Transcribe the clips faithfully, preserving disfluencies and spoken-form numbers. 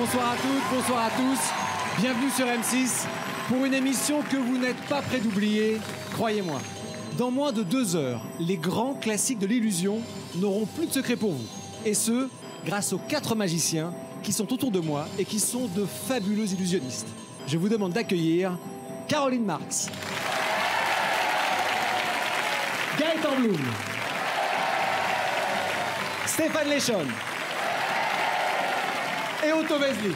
Bonsoir à toutes, bonsoir à tous. Bienvenue sur M six pour une émission que vous n'êtes pas prêts d'oublier, croyez-moi. Dans moins de deux heures, les grands classiques de l'illusion n'auront plus de secret pour vous. Et ce, grâce aux quatre magiciens qui sont autour de moi et qui sont de fabuleux illusionnistes. Je vous demande d'accueillir Caroline Marx, Gaëtan Bloom, Stéphane Léchon et Otto Vesely.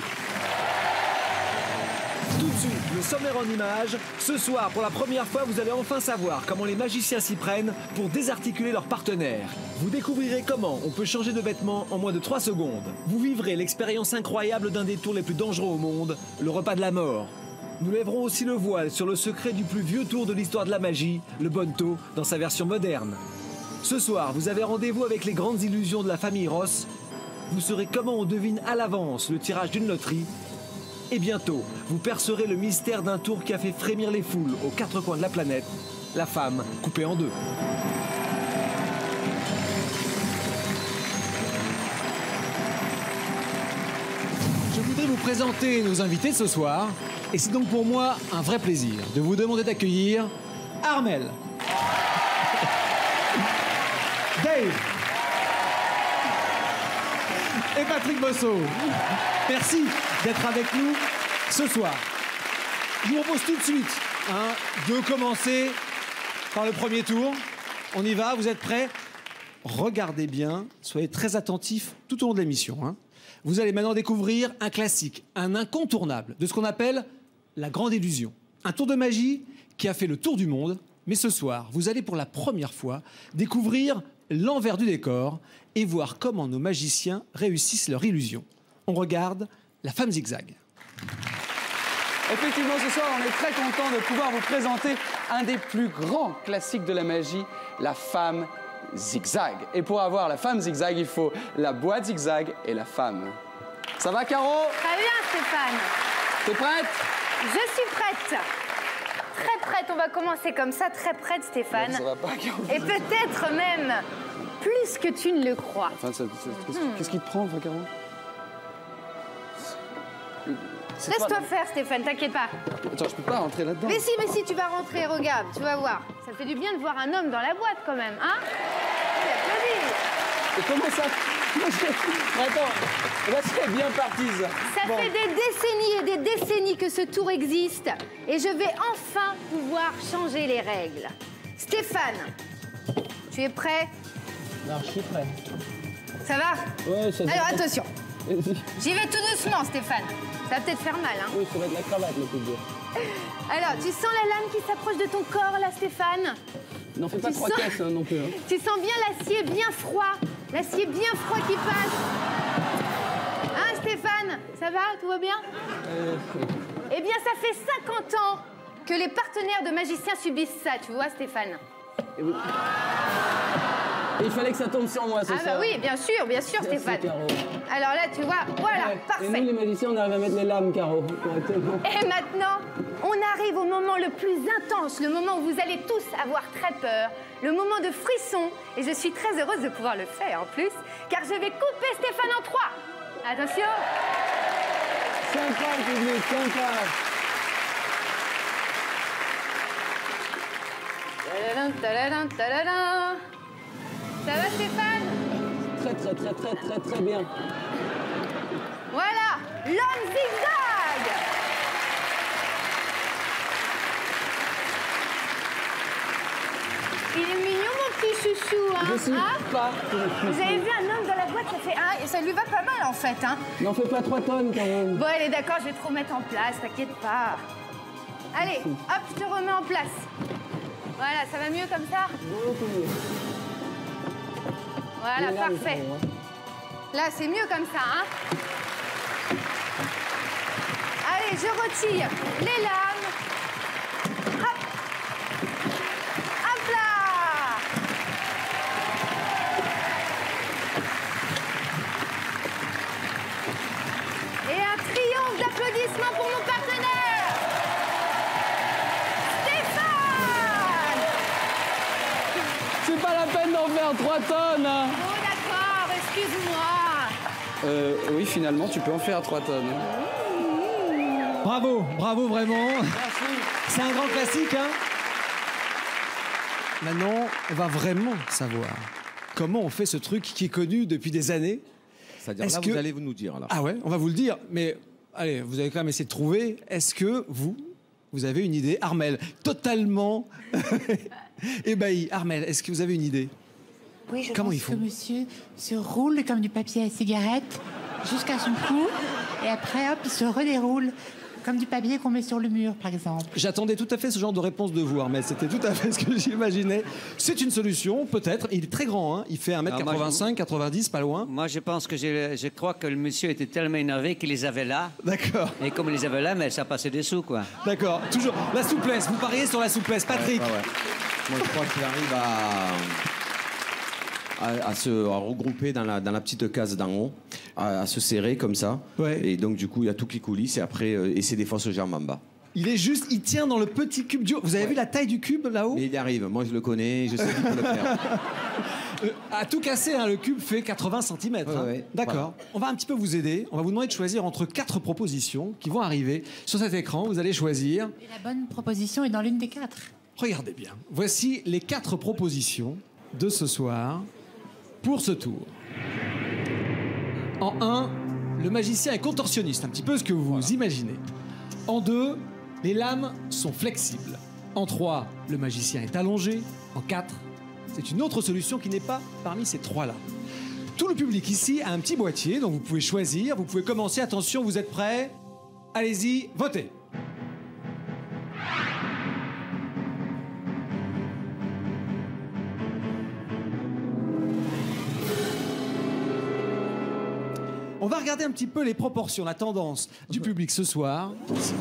Tout de suite, le sommaire en images. Ce soir, pour la première fois, vous allez enfin savoir comment les magiciens s'y prennent pour désarticuler leurs partenaires. Vous découvrirez comment on peut changer de vêtements en moins de trois secondes. Vous vivrez l'expérience incroyable d'un des tours les plus dangereux au monde, le repas de la mort. Nous lèverons aussi le voile sur le secret du plus vieux tour de l'histoire de la magie, le Bonto, dans sa version moderne. Ce soir, vous avez rendez-vous avec les grandes illusions de la famille Ross. Vous saurez comment on devine à l'avance le tirage d'une loterie. Et bientôt, vous percerez le mystère d'un tour qui a fait frémir les foules aux quatre coins de la planète, la femme coupée en deux. Je voudrais vous présenter nos invités de ce soir, et c'est donc pour moi un vrai plaisir de vous demander d'accueillir Armel, Dave et Patrick Bosso. Merci d'être avec nous ce soir. Je vous propose tout de suite hein, de commencer par le premier tour. On y va, vous êtes prêts? Regardez bien, soyez très attentifs tout au long de l'émission. Hein. Vous allez maintenant découvrir un classique, un incontournable de ce qu'on appelle la grande illusion. Un tour de magie qui a fait le tour du monde. Mais ce soir, vous allez pour la première fois découvrir l'envers du décor et voir comment nos magiciens réussissent leur illusion. On regarde la femme zigzag. Effectivement, ce soir, on est très content de pouvoir vous présenter un des plus grands classiques de la magie, la femme zigzag. Et pour avoir la femme zigzag, il faut la boîte zigzag et la femme. Ça va, Caro? Très bien, Stéphane. T'es prête? Je suis prête. Très prête, on va commencer comme ça, très prête, Stéphane. Ça va pas, Caro? Et peut-être même plus que tu ne le crois. Enfin, ça, ça, qu'est-ce, hmm. qu'est-ce qui te prend, enfin, Caro? Laisse-toi faire, Stéphane, t'inquiète pas. Attends, je peux pas rentrer là-dedans. Mais si, mais si, tu vas rentrer, regarde, tu vas voir. Ça fait du bien de voir un homme dans la boîte, quand même, hein? Oui, applaudis. Et comment ça? Attends, là, c'est bien parti, ça. Ça bon. fait des décennies et des décennies que ce tour existe. Et je vais enfin pouvoir changer les règles. Stéphane, tu es prêt? Non, je suis prêt. Ça va? Ouais, ça va. Alors, attention. J'y vais tout doucement, Stéphane. Ça va peut-être faire mal, hein? Oui, ça va être la cravate, le coup de dur. Alors, tu sens la lame qui s'approche de ton corps, là, Stéphane? N'en fais pas tu trois sens... caisses, hein, non plus. Hein. Tu sens bien l'acier bien froid. L'acier bien froid qui passe. Hein, Stéphane? Ça va? Tout va bien? euh... Eh bien, ça fait cinquante ans que les partenaires de magiciens subissent ça, tu vois, Stéphane? Et vous... Et il fallait que ça tombe sur moi, c'est ah ça? Ah bah oui, bien sûr, bien sûr, Merci, Stéphane. Caro. Alors là, tu vois, voilà, ouais. parfait. Et nous, les magiciens, on arrive à mettre les lames, Caro. Et maintenant, on arrive au moment le plus intense, le moment où vous allez tous avoir très peur, le moment de frisson. Et je suis très heureuse de pouvoir le faire en plus, car je vais couper Stéphane en trois. Attention. Sympa, le public, sympa. Tadadam, tadadam, tadadam. Ça va, Stéphane? Très, très, très, très, très, très bien. Voilà, l'homme zigzag. Il est mignon, mon petit chouchou, hein? Je suis hein pas... Vous avez vu un homme dans la boîte, ça fait un... Et ça lui va pas mal, en fait, hein? N'en fais pas trois tonnes, quand même. Bon, allez, d'accord, je vais te remettre en place, t'inquiète pas. Allez, hop, je te remets en place. Voilà, ça va mieux comme ça? Beaucoup mieux. Voilà, parfait. Là, c'est mieux comme ça, hein? Allez, je retire les lames. Hop. Hop là. Et un triomphe d'applaudissements pour mon partenaire. Stéphane. C'est pas la peine d'en faire trois tonnes. Hein. Oh, d'accord, excuse-moi. Euh, oui, finalement, tu peux en faire trois tonnes. Bravo, bravo vraiment. C'est un grand classique, hein. Maintenant, on va vraiment savoir comment on fait ce truc qui est connu depuis des années. C'est-à-dire Est-ce là, que... vous allez nous dire. Là. Ah ouais, on va vous le dire. Mais allez, vous allez quand même essayer de trouver. Est-ce que vous, vous avez une idée? Armelle, totalement ébahi. Armelle, est-ce que vous avez une idée? Oui, je Comment pense ils font? que monsieur se roule comme du papier à cigarette jusqu'à son cou et après, hop, il se redéroule comme du papier qu'on met sur le mur, par exemple. J'attendais tout à fait ce genre de réponse de vous, mais c'était tout à fait ce que j'imaginais. C'est une solution, peut-être. Il est très grand, hein. Il fait un mètre quatre-vingt-cinq, quatre-vingt-dix, pas loin. Moi, je pense que je, je crois que le monsieur était tellement énervé qu'il les avait là. D'accord. Et comme il les avait là, mais ça passait dessous, quoi. D'accord. Toujours la souplesse. Vous pariez sur la souplesse, Patrick. Ouais, ouais, ouais. Moi, je crois qu'il arrive à... À, à se à regrouper dans la, dans la petite case d'en haut, à, à se serrer comme ça. Ouais. Et donc, du coup, il y a tout qui coulisse et après, euh, et c'est des fausses jambes en bas. Il est juste, il tient dans le petit cube du haut. Vous avez Ouais. vu la taille du cube là-haut? Mais il y arrive. Moi, je le connais, je sais qu'il peut le faire. Euh, à tout casser, hein, le cube fait quatre-vingts centimètres. Ouais, hein. ouais. D'accord. Voilà. On va un petit peu vous aider. On va vous demander de choisir entre quatre propositions qui vont arriver sur cet écran. Vous allez choisir. Et la bonne proposition est dans l'une des quatre. Regardez bien. Voici les quatre propositions de ce soir pour ce tour. En un, le magicien est contorsionniste, un petit peu ce que vous imaginez. En deux, les lames sont flexibles. En trois, le magicien est allongé. En quatre, c'est une autre solution qui n'est pas parmi ces trois-là. Tout le public ici a un petit boîtier, donc vous pouvez choisir, vous pouvez commencer. Attention, vous êtes prêts? Allez-y, votez. On va regarder un petit peu les proportions, la tendance du public ce soir.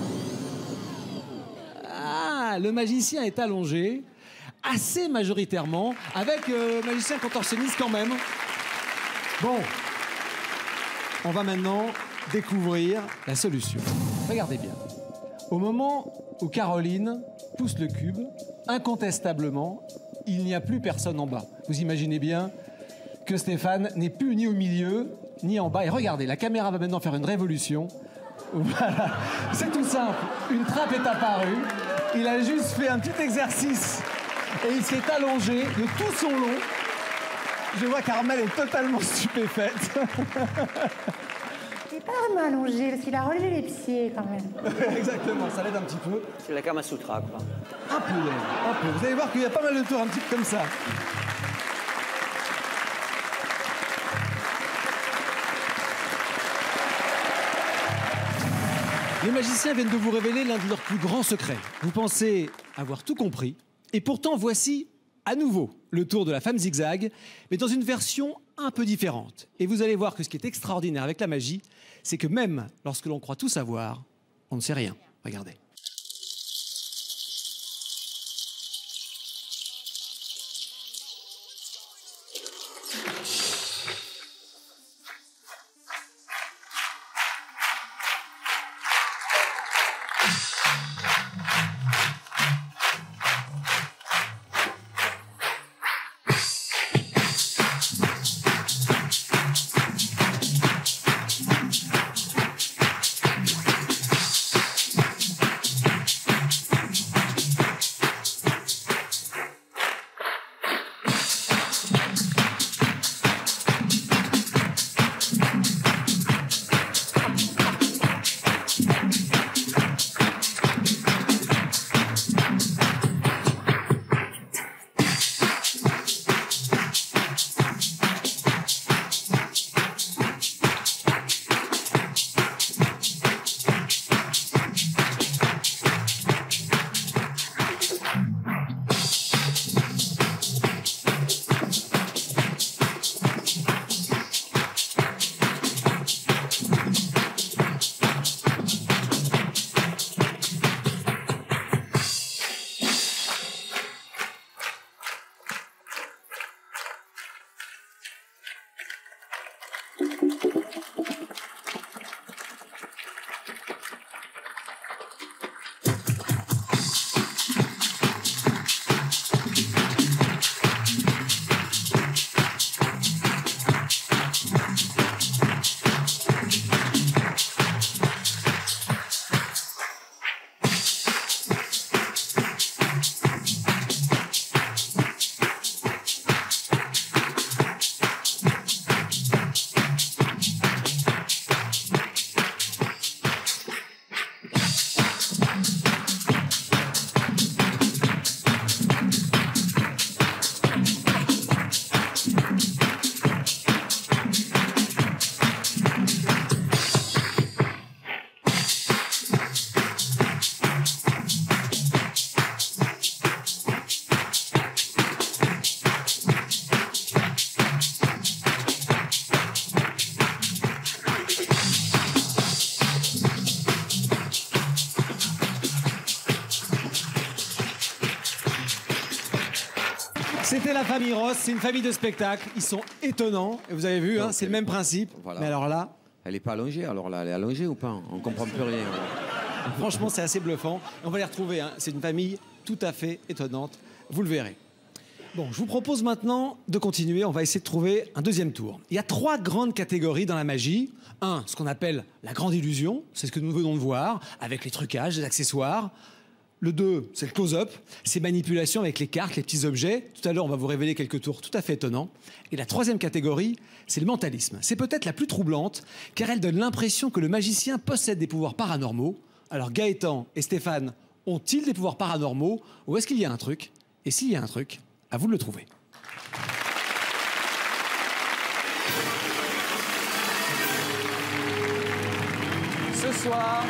Ah, le magicien est allongé, assez majoritairement, avec euh, le magicien contorsionniste quand même. Bon, on va maintenant découvrir la solution. Regardez bien. Au moment où Caroline pousse le cube, incontestablement, il n'y a plus personne en bas. Vous imaginez bien que Stéphane n'est plus ni au milieu, ni en bas. Et regardez, la caméra va maintenant faire une révolution. Voilà, c'est tout simple. Une trappe est apparue. Il a juste fait un petit exercice et il s'est allongé de tout son long. Je vois qu'Armelle est totalement stupéfaite. Il n'est pas vraiment allongé parce qu'il a relevé les pieds quand même. Exactement, ça l'aide un petit peu. C'est la Kama Sutra, quoi. Un peu, un peu. Vous allez voir qu'il y a pas mal de tours un petit peu comme ça. Les magiciens viennent de vous révéler l'un de leurs plus grands secrets. Vous pensez avoir tout compris, et pourtant voici à nouveau le tour de la femme zigzag, mais dans une version un peu différente. Et vous allez voir que ce qui est extraordinaire avec la magie, c'est que même lorsque l'on croit tout savoir, on ne sait rien. Regardez. C'était la famille Ross, c'est une famille de spectacle. Ils sont étonnants. Et vous avez vu, hein, c'est le même principe. Voilà. Mais alors là, Elle n'est pas allongée, alors là, elle est allongée ou pas? On comprend plus rien. alors. franchement, c'est assez bluffant. On va les retrouver. Hein. C'est une famille tout à fait étonnante. Vous le verrez. Bon, je vous propose maintenant de continuer. On va essayer de trouver un deuxième tour. Il y a trois grandes catégories dans la magie. Un, ce qu'on appelle la grande illusion. C'est ce que nous venons de voir, avec les trucages, les accessoires. Le deux, c'est le close-up, ces manipulations avec les cartes, les petits objets. Tout à l'heure, on va vous révéler quelques tours tout à fait étonnants. Et la troisième catégorie, c'est le mentalisme. C'est peut-être la plus troublante, car elle donne l'impression que le magicien possède des pouvoirs paranormaux. Alors Gaëtan et Stéphane ont-ils des pouvoirs paranormaux, ou est-ce qu'il y a un truc? Et s'il y a un truc, à vous de le trouver. Ce soir,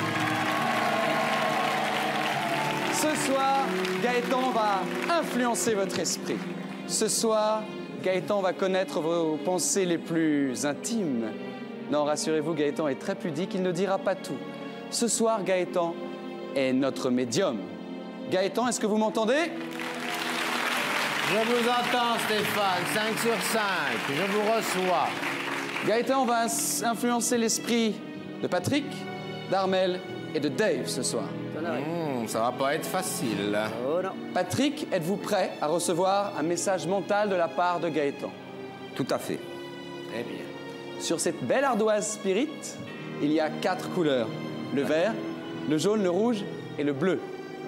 ce soir, Gaëtan va influencer votre esprit. Ce soir, Gaëtan va connaître vos pensées les plus intimes. Non, rassurez-vous, Gaëtan est très pudique, il ne dira pas tout. Ce soir, Gaëtan est notre médium. Gaëtan, est-ce que vous m'entendez? Je vous entends, Stéphane, cinq sur cinq, je vous reçois. Gaëtan va ins- influencer l'esprit de Patrick, d'Armel et de Dave ce soir. Mmh, ça va pas être facile. Patrick, êtes-vous prêt à recevoir un message mental de la part de Gaëtan? Tout à fait. Très bien. Sur cette belle ardoise spirit, il y a quatre couleurs. Le vert, le jaune, le rouge et le bleu.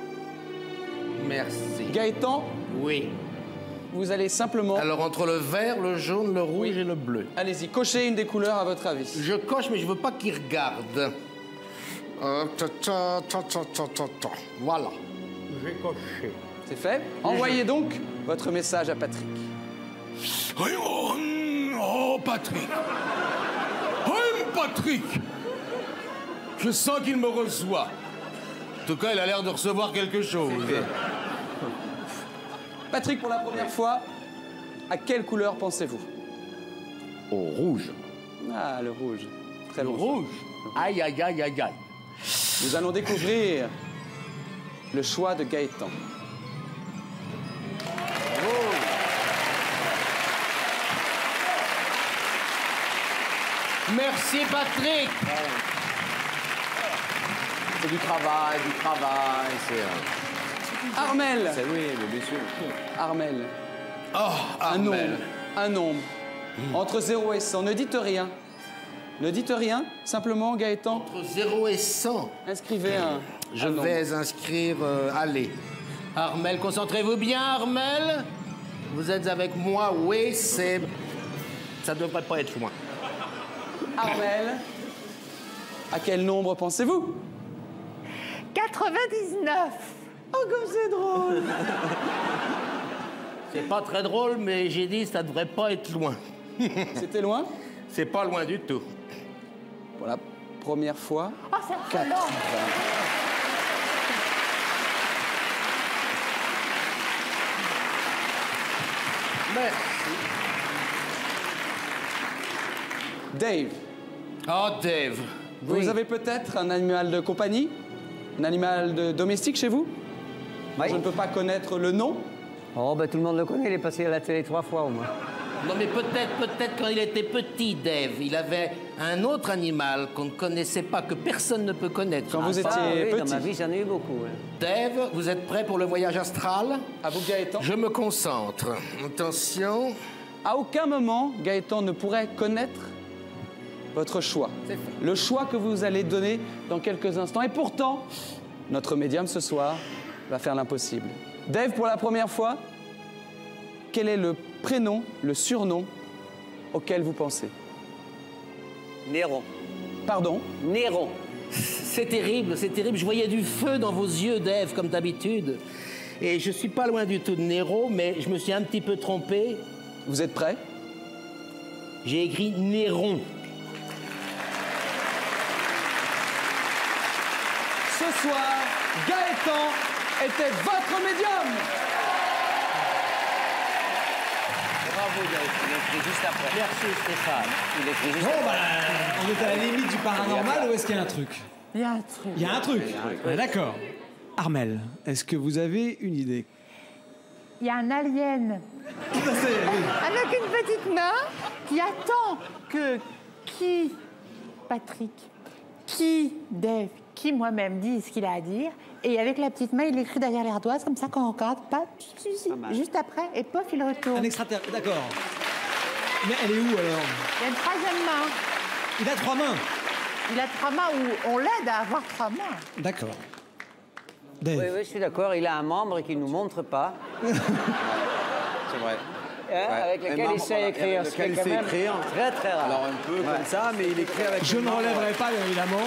Merci. Gaëtan, Oui. vous allez simplement... Alors, entre le vert, le jaune, le rouge Oui. et le bleu. Allez-y, cochez une des couleurs à votre avis. Je coche, mais je veux pas qu'il regarde. Euh, ta, ta, ta, ta, ta, ta, ta. Voilà. J'ai coché. C'est fait. Envoyez donc votre message à Patrick. Oh, oh, Patrick. Oh, Patrick. Je sens qu'il me reçoit. En tout cas, il a l'air de recevoir quelque chose. Patrick, pour la première fois, à quelle couleur pensez-vous? Au rouge. Ah, le rouge. Très Le bon. rouge. Aïe, aïe, aïe, aïe, aïe. Nous allons découvrir le choix de Gaëtan. Merci, Patrick. C'est du travail, du travail. C'est... Armel. Oui, mais bien sûr. Armel. Oh, Un nombre. Armel. Un nombre. Entre zéro et cent. Ne dites rien. Ne dites rien. Simplement, Gaëtan, Entre zéro et cent. inscrivez un. Je un nombre. vais inscrire... euh, allez. Armel, concentrez-vous bien, Armel. Vous êtes avec moi, oui, c'est... Ça devrait pas être loin. Armel, à quel nombre pensez-vous? quatre-vingt-dix-neuf. Oh, comme c'est drôle. C'est pas très drôle, mais j'ai dit ça devrait pas être loin. C'était loin? C'est pas loin du tout. Pour la première fois. Oh, c'est affolant. Merci. Dave, Oh, Dave. vous Oui. avez peut-être un animal de compagnie? Un animal de domestique chez vous? Oui. Je ne peux pas connaître le nom. Oh, ben tout le monde le connaît, il est passé à la télé trois fois au moins. Non, mais peut-être, peut-être quand il était petit, Dave, il avait un autre animal qu'on ne connaissait pas, que personne ne peut connaître. Quand vous Ah, étiez oui, petit. dans ma vie, j'en ai eu beaucoup. hein. Dave, vous êtes prêt pour le voyage astral? À vous, Gaëtan. Je me concentre. Attention. À aucun moment, Gaëtan ne pourrait connaître votre choix. C'est fait. Le choix que vous allez donner dans quelques instants. Et pourtant, notre médium ce soir va faire l'impossible. Dave, pour la première fois, quel est le prénom, le surnom auquel vous pensez? Néron. Pardon? Néron. C'est terrible, c'est terrible. Je voyais du feu dans vos yeux, Dave, comme d'habitude. Et je suis pas loin du tout de Nero, mais je me suis un petit peu trompé. Vous êtes prêts? J'ai écrit Néron. Ce soir, Gaëtan était votre médium. Bravo, Gaëtan. Il est écrit juste après. Merci, Stéphane. Il est écrit juste Bon, après. bah, on est à la limite du paranormal ou est-ce qu'il y a un truc? Il y a un truc. Il y a un truc. Ouais, d'accord. Armel, est-ce que vous avez une idée? il y a un alien avec une petite main qui attend que qui, Patrick, qui, Dave, qui moi-même dise ce qu'il a à dire. Et avec la petite main, il l'écrit derrière l'ardoise, comme ça, quand on regarde, pas, juste après, et pof, il retourne. Un extraterrestre, d'accord. Mais elle est où alors? Il y a une troisième main. Il a trois mains. Il a trois mains où on l'aide à avoir trois mains. D'accord. Oui, oui, je suis d'accord. Il a un membre qu'il ne nous montre pas. C'est vrai. Hein, ouais. Avec lequel il sait écrire. Avec lequel il sait écrire. Très, très rare. Alors un peu ouais. comme ça, mais il écrit avec... Je ne relèverai pas, évidemment.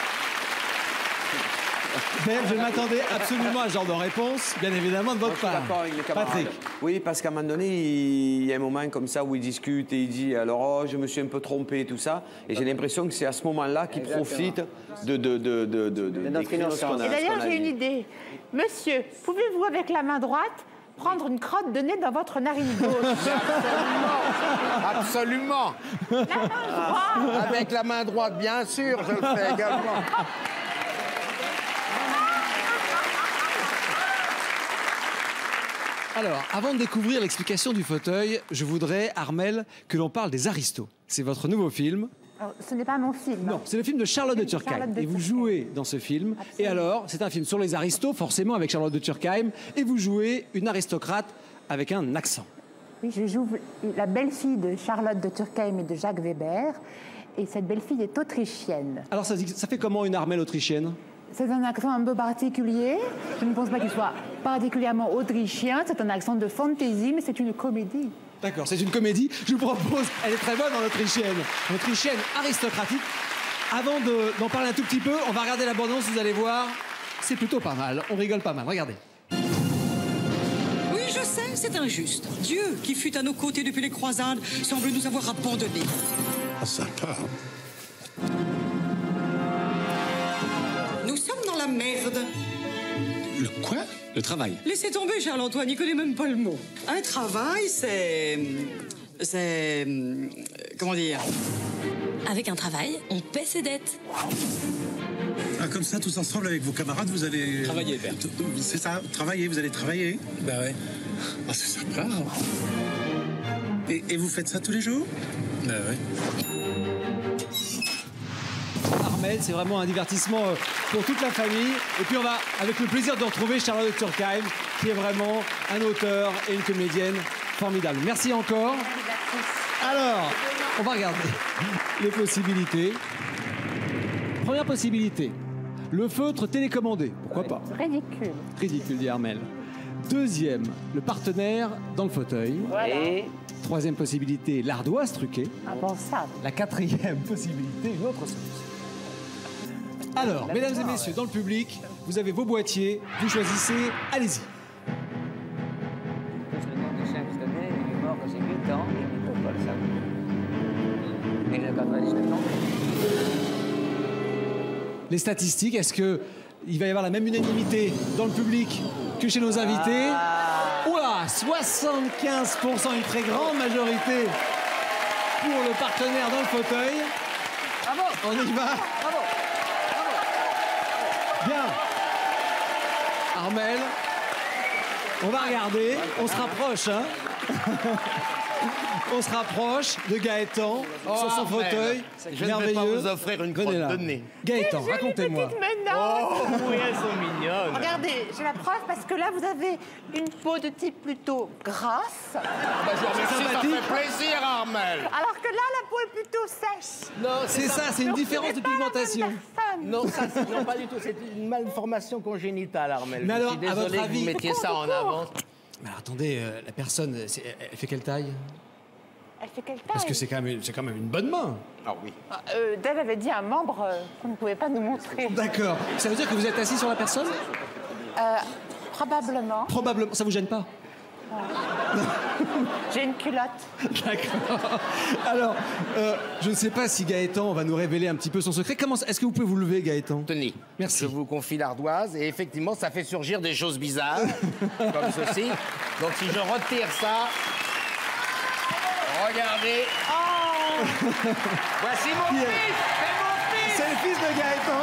Ben, je m'attendais absolument à ce genre de réponse, bien évidemment, de votre part. Je suis d'accord avec les camarades. Patrick. Oui, parce qu'à un moment donné, il y a un moment comme ça où il discute et il dit alors, oh, je me suis un peu trompé, tout ça. Et j'ai l'impression que c'est à ce moment-là qu'il profite de, de, de, de, de, de notre innocence. Et d'ailleurs, j'ai une idée. Monsieur, pouvez-vous, avec la main droite, prendre une crotte de nez dans votre narine gauche? Absolument. La main droite. Avec la main droite, bien sûr, je le fais également. Alors, avant de découvrir l'explication du fauteuil, je voudrais, Armelle, que l'on parle des Aristos. C'est votre nouveau film. Alors, ce n'est pas mon film. Non, c'est le film de Charlotte de Turckheim. Charlotte de et vous Turckheim. jouez dans ce film. Absolument. Et alors, c'est un film sur les aristos, forcément avec Charlotte de Turckheim. Et vous jouez une aristocrate avec un accent. Oui, je joue la belle-fille de Charlotte de Turckheim et de Jacques Weber. Et cette belle-fille est autrichienne. Alors, ça, ça fait comment une Armelle autrichienne? C'est un accent un peu particulier. Je ne pense pas qu'il soit particulièrement autrichien. C'est un accent de fantaisie, mais c'est une comédie. D'accord, c'est une comédie. Je vous propose, elle est très bonne en autrichienne. Autrichienne aristocratique. Avant de- d'en parler un tout petit peu, on va regarder la bande-annonce, vous allez voir. C'est plutôt pas mal. On rigole pas mal. Regardez. Oui, je sais, c'est injuste. Dieu, qui fut à nos côtés depuis les croisades, semble nous avoir abandonnés. Ah, sympa. Nous sommes dans la merde. Le quoi? Le travail. Laissez tomber, Charles-Antoine, il connaît même pas le mot. Un travail, c'est... C'est... Comment dire? Avec un travail, on paie ses dettes. Ah, comme ça, tous ensemble, avec vos camarades, vous allez... Travailler, Bert. C'est ça, travailler, vous allez travailler. Bah ouais. Ah, c'est sympa. Et, et vous faites ça tous les jours? Bah ouais. Armelle, c'est vraiment un divertissement euh, pour toute la famille. Et puis on va, avec le plaisir de retrouver Charlotte de Turckheim, qui est vraiment un auteur et une comédienne formidable. Merci encore. Alors, on va regarder les possibilités. Première possibilité, le feutre télécommandé. Pourquoi pas? Ridicule. Ridicule, dit Armelle. Deuxième, le partenaire dans le fauteuil. Voilà. Et Troisième possibilité, l'ardoise truquée. Impensable. La quatrième possibilité, une autre solution. Alors, mesdames et messieurs, dans le public, vous avez vos boîtiers, vous choisissez, allez-y. le nom du chien que je connais, il est mort quand j'ai huit ans, et il ne peut pas le savoir. Il a quatre-vingt-dix-neuf ans. Les statistiques, est-ce que il va y avoir la même unanimité dans le public que chez nos invités? Ouah, soixante-quinze pour cent, une très grande majorité pour le partenaire dans le fauteuil. Bravo! On y va. Bravo! Bien. Armelle, on va regarder, on se rapproche, hein. On se rapproche de Gaëtan Oh, sur son Armelle, fauteuil. je ne vais pas vous offrir une crotte Venez là. de nez. Gaëtan, J'ai racontez-moi. une petite menotte. Oh, oui, elles sont mignonnes. Regardez, j'ai la preuve parce que là, vous avez une peau de type plutôt grasse. Bah, je vous remercie, ça sympathique. fait plaisir, Armelle. Alors que là, la peau est plutôt sèche. Non, C'est ça, c'est une différence de pigmentation. Non, ça, c'est- non, pas du tout. C'est une malformation congénitale, Armelle. Mais Je alors, suis à votre désolé que avis- vous mettiez ça en avant. Mais alors, attendez, euh, la personne, c'est- elle fait quelle taille? Elle fait quelle taille? Parce que c'est quand même, c'est quand même une bonne main. Ah oui. Euh, Dave avait dit un membre euh, qu'on ne pouvait pas nous montrer. D'accord. Ça veut dire que vous êtes assis sur la personne? Euh, probablement. Probablement. Ça vous gêne pas? J'ai une culotte. D'accord. Alors, euh, je ne sais pas si Gaëtan va nous révéler un petit peu son secret. Comment, est-ce que vous pouvez vous lever, Gaëtan? Tenez. Merci. Je vous confie l'ardoise et effectivement, ça fait surgir des choses bizarres, comme ceci. Donc, si je retire ça, regardez. Oh Voici mon Qui est- fils. C'est mon fils. C'est le fils de Gaëtan.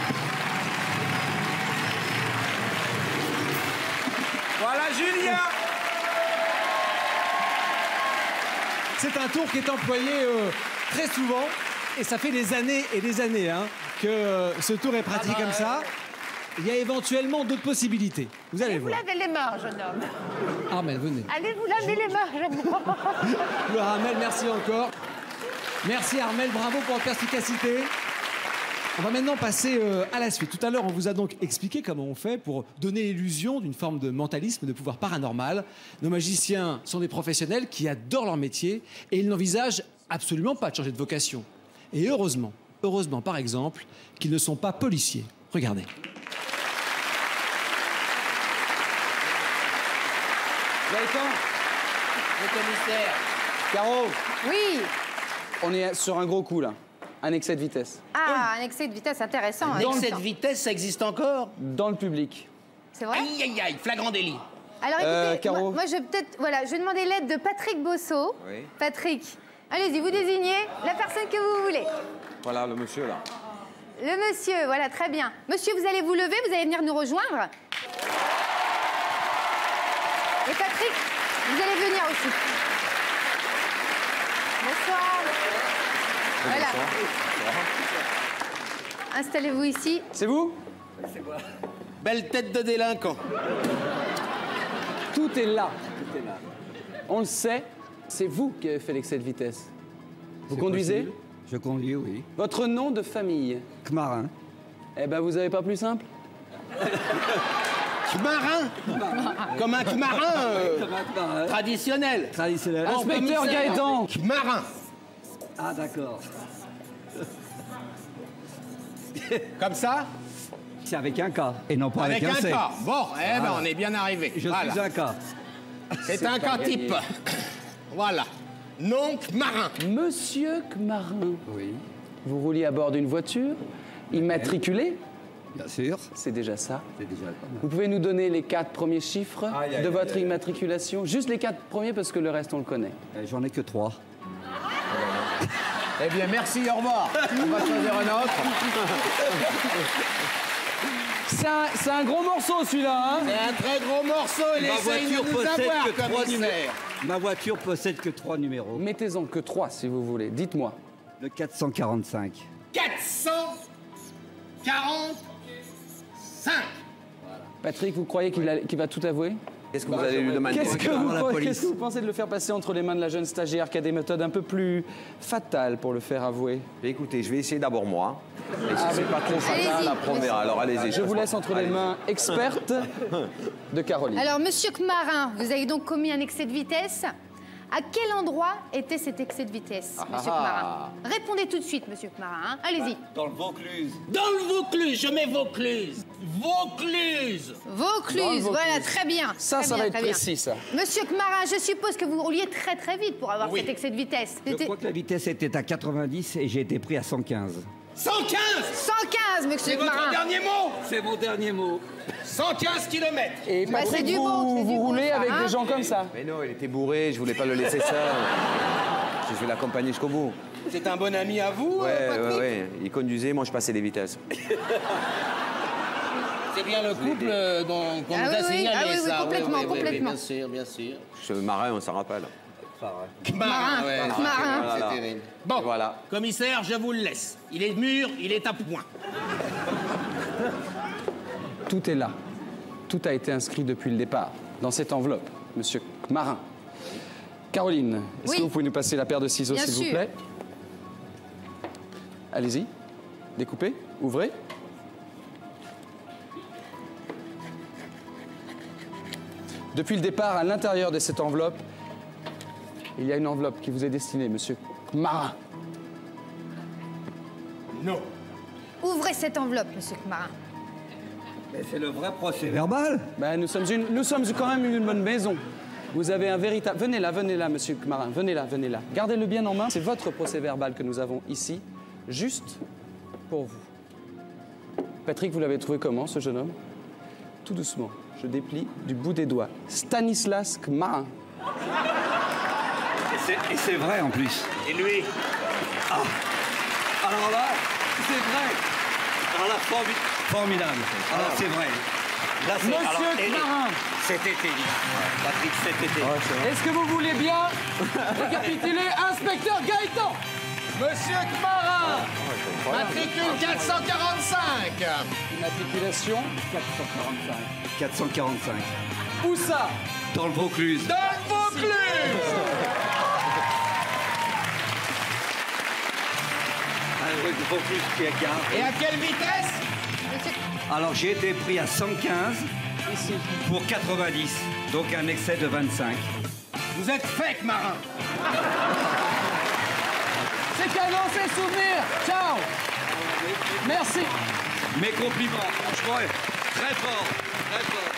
Voilà Julien. C'est un tour qui est employé euh, très souvent. Et ça fait des années et des années hein, que euh, ce tour est pratiqué ah bah, comme ça. Euh... Il y a éventuellement d'autres possibilités. Vous allez allez voir. Vous lavez les mains, jeune homme. Armel, venez. Allez vous laver Je... les mains, jeune homme. Le Armel, merci encore. Merci Armel, bravo pour votre perspicacité. On va maintenant passer euh, à la suite. Tout à l'heure, on vous a donc expliqué comment on fait pour donner l'illusion d'une forme de mentalisme, de pouvoir paranormal. Nos magiciens sont des professionnels qui adorent leur métier et ils n'envisagent absolument pas de changer de vocation. Et heureusement, heureusement par exemple, qu'ils ne sont pas policiers. Regardez. Gaëtan, le commissaire. Caro. Oui. On est sur un gros coup là. Un excès de vitesse. Ah, un excès de vitesse intéressant. Un excès de vitesse, ça existe encore? Dans le public. C'est vrai? Aïe, aïe, aïe, flagrant délit. Alors écoutez, euh, Caro. moi, moi je vais peut-être, voilà, je vais demander l'aide de Patrick Bosso. Oui. Patrick, allez-y, vous désignez la personne que vous voulez. Voilà, le monsieur là. Le monsieur, voilà, très bien. Monsieur, vous allez vous lever, vous allez venir nous rejoindre. Et Patrick, vous allez venir aussi. Bonsoir. Voilà. Installez-vous ici. C'est vous? C'est moi. Belle tête de délinquant. Tout est là. Tout est là. On le sait, c'est vous qui avez fait l'excès de vitesse. Vous conduisez? Possible. Je conduis, oui. Votre nom de famille? Kmarin. Eh ben, vous avez pas plus simple? Kmarin? Comme un Kmarin euh, traditionnel. Traditionnel. Inspecteur Gaëtan. Kmarin. Ah, d'accord. Comme ça? C'est avec un K et non pas avec, avec un C. Avec un K. Bon, eh ben, voilà. on est bien arrivé. Je voilà. suis un K. C'est un K type. Voilà. Non Kmarin. Monsieur Kmarin. Oui. Vous rouliez à bord d'une voiture immatriculée? Bien sûr. C'est déjà ça. C'est déjà pas mal. Vous pouvez nous donner les quatre premiers chiffres aïe, aïe, de votre aïe, aïe. immatriculation? Juste les quatre premiers parce que le reste on le connaît. Euh, J'en ai que trois. Eh bien, merci, au revoir. On va choisir un autre. C'est un, un gros morceau, celui-là, hein? C'est un très gros morceau. Il Ma essaye de voiture nous possède avoir, que trois numéros. commissaire. Ma voiture possède que trois numéros. Mettez-en que trois, si vous voulez. Dites-moi. Le quatre cent quarante-cinq. quatre cent quarante-cinq. Patrick, vous croyez qu'il a- qu'il va tout avouer? Qu'est-ce que vous allez lui demander? Qu'est-ce que, vous, la croyez- police. qu'est-ce que vous pensez de le faire passer entre les mains de la jeune stagiaire qui a des méthodes un peu plus fatales pour le faire avouer? Écoutez, je vais essayer d'abord moi. Et si Ah, c'est mais- pas trop fatal, Allez-y. après on verra. Alors allez-y. Je vous laisse entre les mains expertes de Caroline. Alors, monsieur Kmarin, vous avez donc commis un excès de vitesse. À quel endroit était cet excès de vitesse, monsieur Kmarin? Répondez tout de suite, monsieur Kmarin. Hein. Allez-y. Dans le Vaucluse. Dans le Vaucluse, je mets Vaucluse. Vaucluse. Vaucluse, Dans le Vaucluse. voilà, très bien. Ça, très ça bien, va être très bien. précis, ça. Monsieur Kmarin, je suppose que vous rouliez très très vite pour avoir Oui. cet excès de vitesse. Je C'était crois que la vitesse était à quatre-vingt-dix et j'ai été pris à cent quinze. cent quinze. cent quinze, monsieur C'est votre Kmarin. dernier mot. C'est mon dernier mot. cent quinze kilomètres. Et Bah, Patrick, c'est du vous, beau, c'est du vous beau, roulez ça, avec hein. des gens comme ça? Mais non, il était bourré, je voulais pas le laisser seul. Je vais l'accompagner jusqu'au bout. C'est un bon ami à vous, Ouais, euh, ouais, Patrick? ouais. Il conduisait, moi je passais les vitesses. C'est bien le couple euh, dont- qu'on Ah nous a oui, oui, signalé, ah oui, oui, ça. complètement, oui, oui, oui, complètement. bien sûr, bien sûr. Ce marin, on s'en rappelle. Kmarin, ouais, Kmarin. c'est- Voilà. c'est terrible. Bon, Voilà. commissaire, je vous le laisse. Il est mûr, il est à point. Tout est là. Tout a été inscrit depuis le départ, dans cette enveloppe, monsieur Kmarin. Caroline, est-ce Oui. que vous pouvez nous passer la paire de ciseaux, Bien s'il vous sûr. plaît? Allez-y. Découpez, ouvrez. Depuis le départ, à l'intérieur de cette enveloppe, il y a une enveloppe qui vous est destinée, monsieur Kmarin. Non. Ouvrez cette enveloppe, monsieur Kmarin. Mais c'est le vrai procès verbal. Ben, nous, sommes une, nous sommes quand même une bonne maison. Vous avez un véritable... Venez là, venez là, monsieur Kmarin. Venez là, venez là. Gardez-le bien en main. C'est votre procès verbal que nous avons ici, juste pour vous. Patrick, vous l'avez trouvé comment, ce jeune homme? Tout doucement, je déplie du bout des doigts. Stanislas Kmarin. Et c'est- Et c'est vrai en plus. Et lui? Alors là, c'est vrai. Alors là, formi- formidable. Alors c'est vrai. Là, c'est- Monsieur alors, et- Marin. C'était évident. Patrick, c'était évident. Est-ce que vous voulez bien récapituler Inspecteur Gaëtan? Monsieur Marin, matricule quatre cent quarante-cinq. Immatriculation quatre cent quarante-cinq. quatre cent quarante-cinq. Où ça? Dans le Vaucluse. Dans le Vaucluse. Ah, oui, le Vaucluse qui est gare. Et à quelle vitesse? Alors j'ai été pris à cent quinze Ici. pour quatre-vingt-dix, donc un excès de vingt-cinq. Vous êtes fake, Marin. C'est cadeau, c'est souvenir. Ciao. Merci. Mes compliments, franchement, très fort, très fort.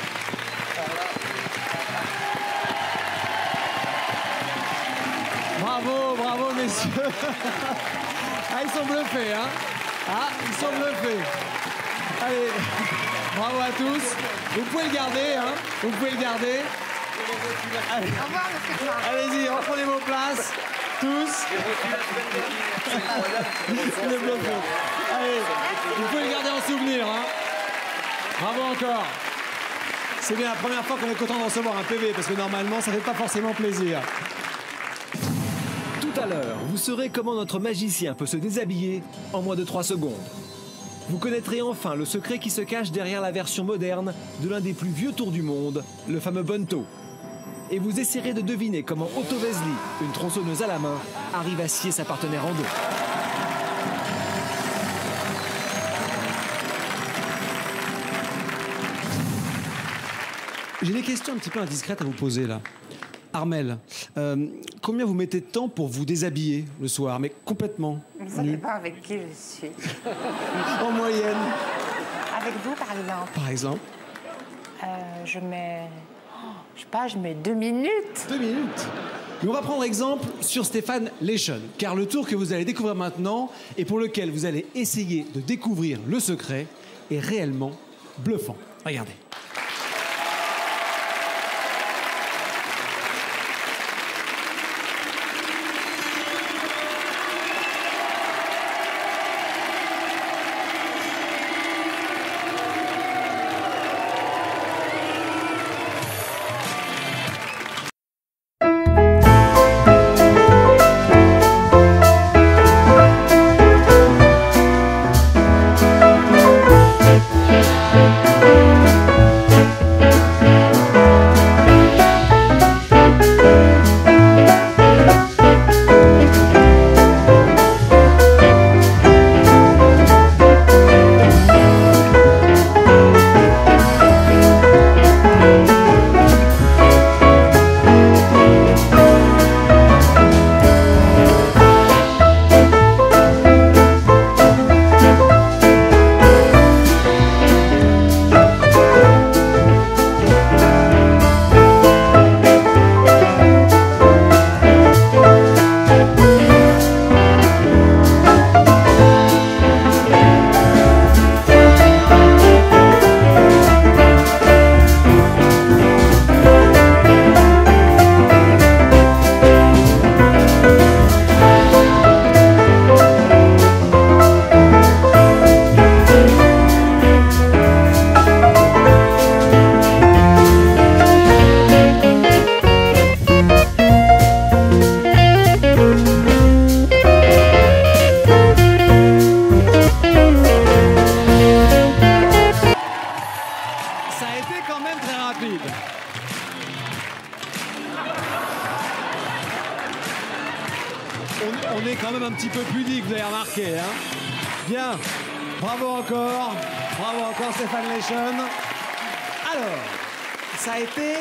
Bravo, bravo, messieurs. Ah, ils sont bluffés, hein. Ah, ils sont bluffés. Allez, bravo à tous. Vous pouvez le garder, hein. Vous pouvez le garder. Allez. Allez-y, reprenez vos places. Tous. Le bluff. Allez, vous pouvez le garder en souvenir, hein. Bravo encore. C'est bien la première fois qu'on est content de recevoir un P V, parce que normalement, ça fait pas forcément plaisir. Tout à l'heure, vous saurez comment notre magicien peut se déshabiller en moins de trois secondes. Vous connaîtrez enfin le secret qui se cache derrière la version moderne de l'un des plus vieux tours du monde, le fameux Bunto. Et vous essaierez de deviner comment Otto Vesely, une tronçonneuse à la main, arrive à scier sa partenaire en deux. J'ai des questions un petit peu indiscrètes à vous poser là. Armel, euh, combien vous mettez de temps pour vous déshabiller le soir, mais complètement Ça nu, dépend avec qui je suis. en moyenne, Avec vous, par exemple, par exemple? euh, je mets... oh, je sais pas, je mets deux minutes. Deux minutes. Mais on va prendre exemple sur Stéphane Leschen, car le tour que vous allez découvrir maintenant et pour lequel vous allez essayer de découvrir le secret est réellement bluffant. Regardez. On, on est quand même un petit peu pudique, vous avez remarqué. Hein. Bien, bravo encore, bravo encore Stéphane Leschen. Alors, ça a été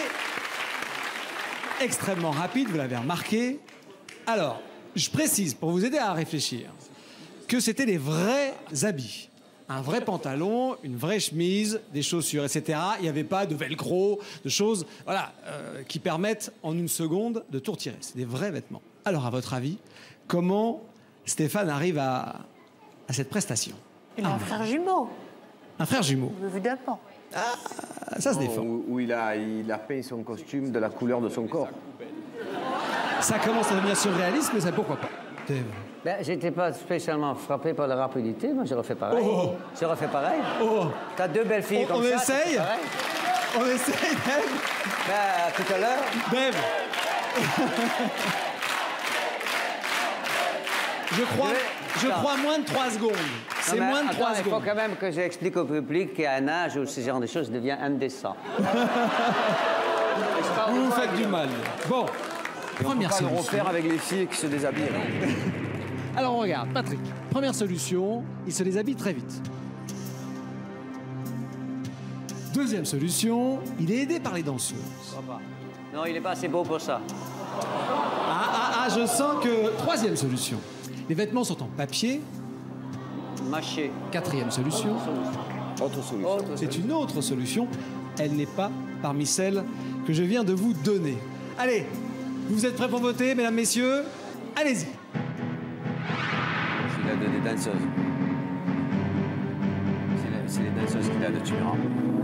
extrêmement rapide, vous l'avez remarqué. Alors, je précise, pour vous aider à réfléchir, que c'était des vrais habits. Un vrai pantalon, une vraie chemise, des chaussures, et cetera. Il n'y avait pas de velcro, de choses voilà, euh, qui permettent en une seconde de tout retirer. C'est des vrais vêtements. Alors, à votre avis, comment Stéphane arrive à, à cette prestation? Il a ah, un frère jumeau. Un frère jumeau. Évidemment. Ah, ça se défend. Où, où il, a, il a peint son costume de la couleur de son corps. Ça commence à devenir surréaliste, mais ça pourquoi pas. Ben, j'étais pas spécialement frappé par la rapidité, moi j'aurais fait pareil. Oh. J'aurais fait pareil. Oh. T'as deux belles filles On, comme on ça. essaye On essaye, Dave. Ben, tout à l'heure. Dave. Je crois, je crois moins de trois secondes. C'est Non, mais moins de attends, trois il secondes. faut quand même que j'explique au public qu'à un âge où ce genre de choses devient indécent. Vous vous faites du mal. Bon, première pas le solution. refaire avec les filles qui se déshabillent. hein. Alors on regarde, Patrick. Première solution, il se déshabille très vite. Deuxième solution, il est aidé par les danseuses. Non, il n'est pas assez beau pour ça. Ah, ah, ah, je sens que... Troisième solution. Les vêtements sont en papier. Mâché. Quatrième solution. Autre solution. C'est une autre solution. Elle n'est pas parmi celles que je viens de vous donner. Allez, vous êtes prêts pour voter, mesdames, messieurs? Allez-y. C'est la des danseuses. C'est la- C'est les danseuses qu'il a de Turan.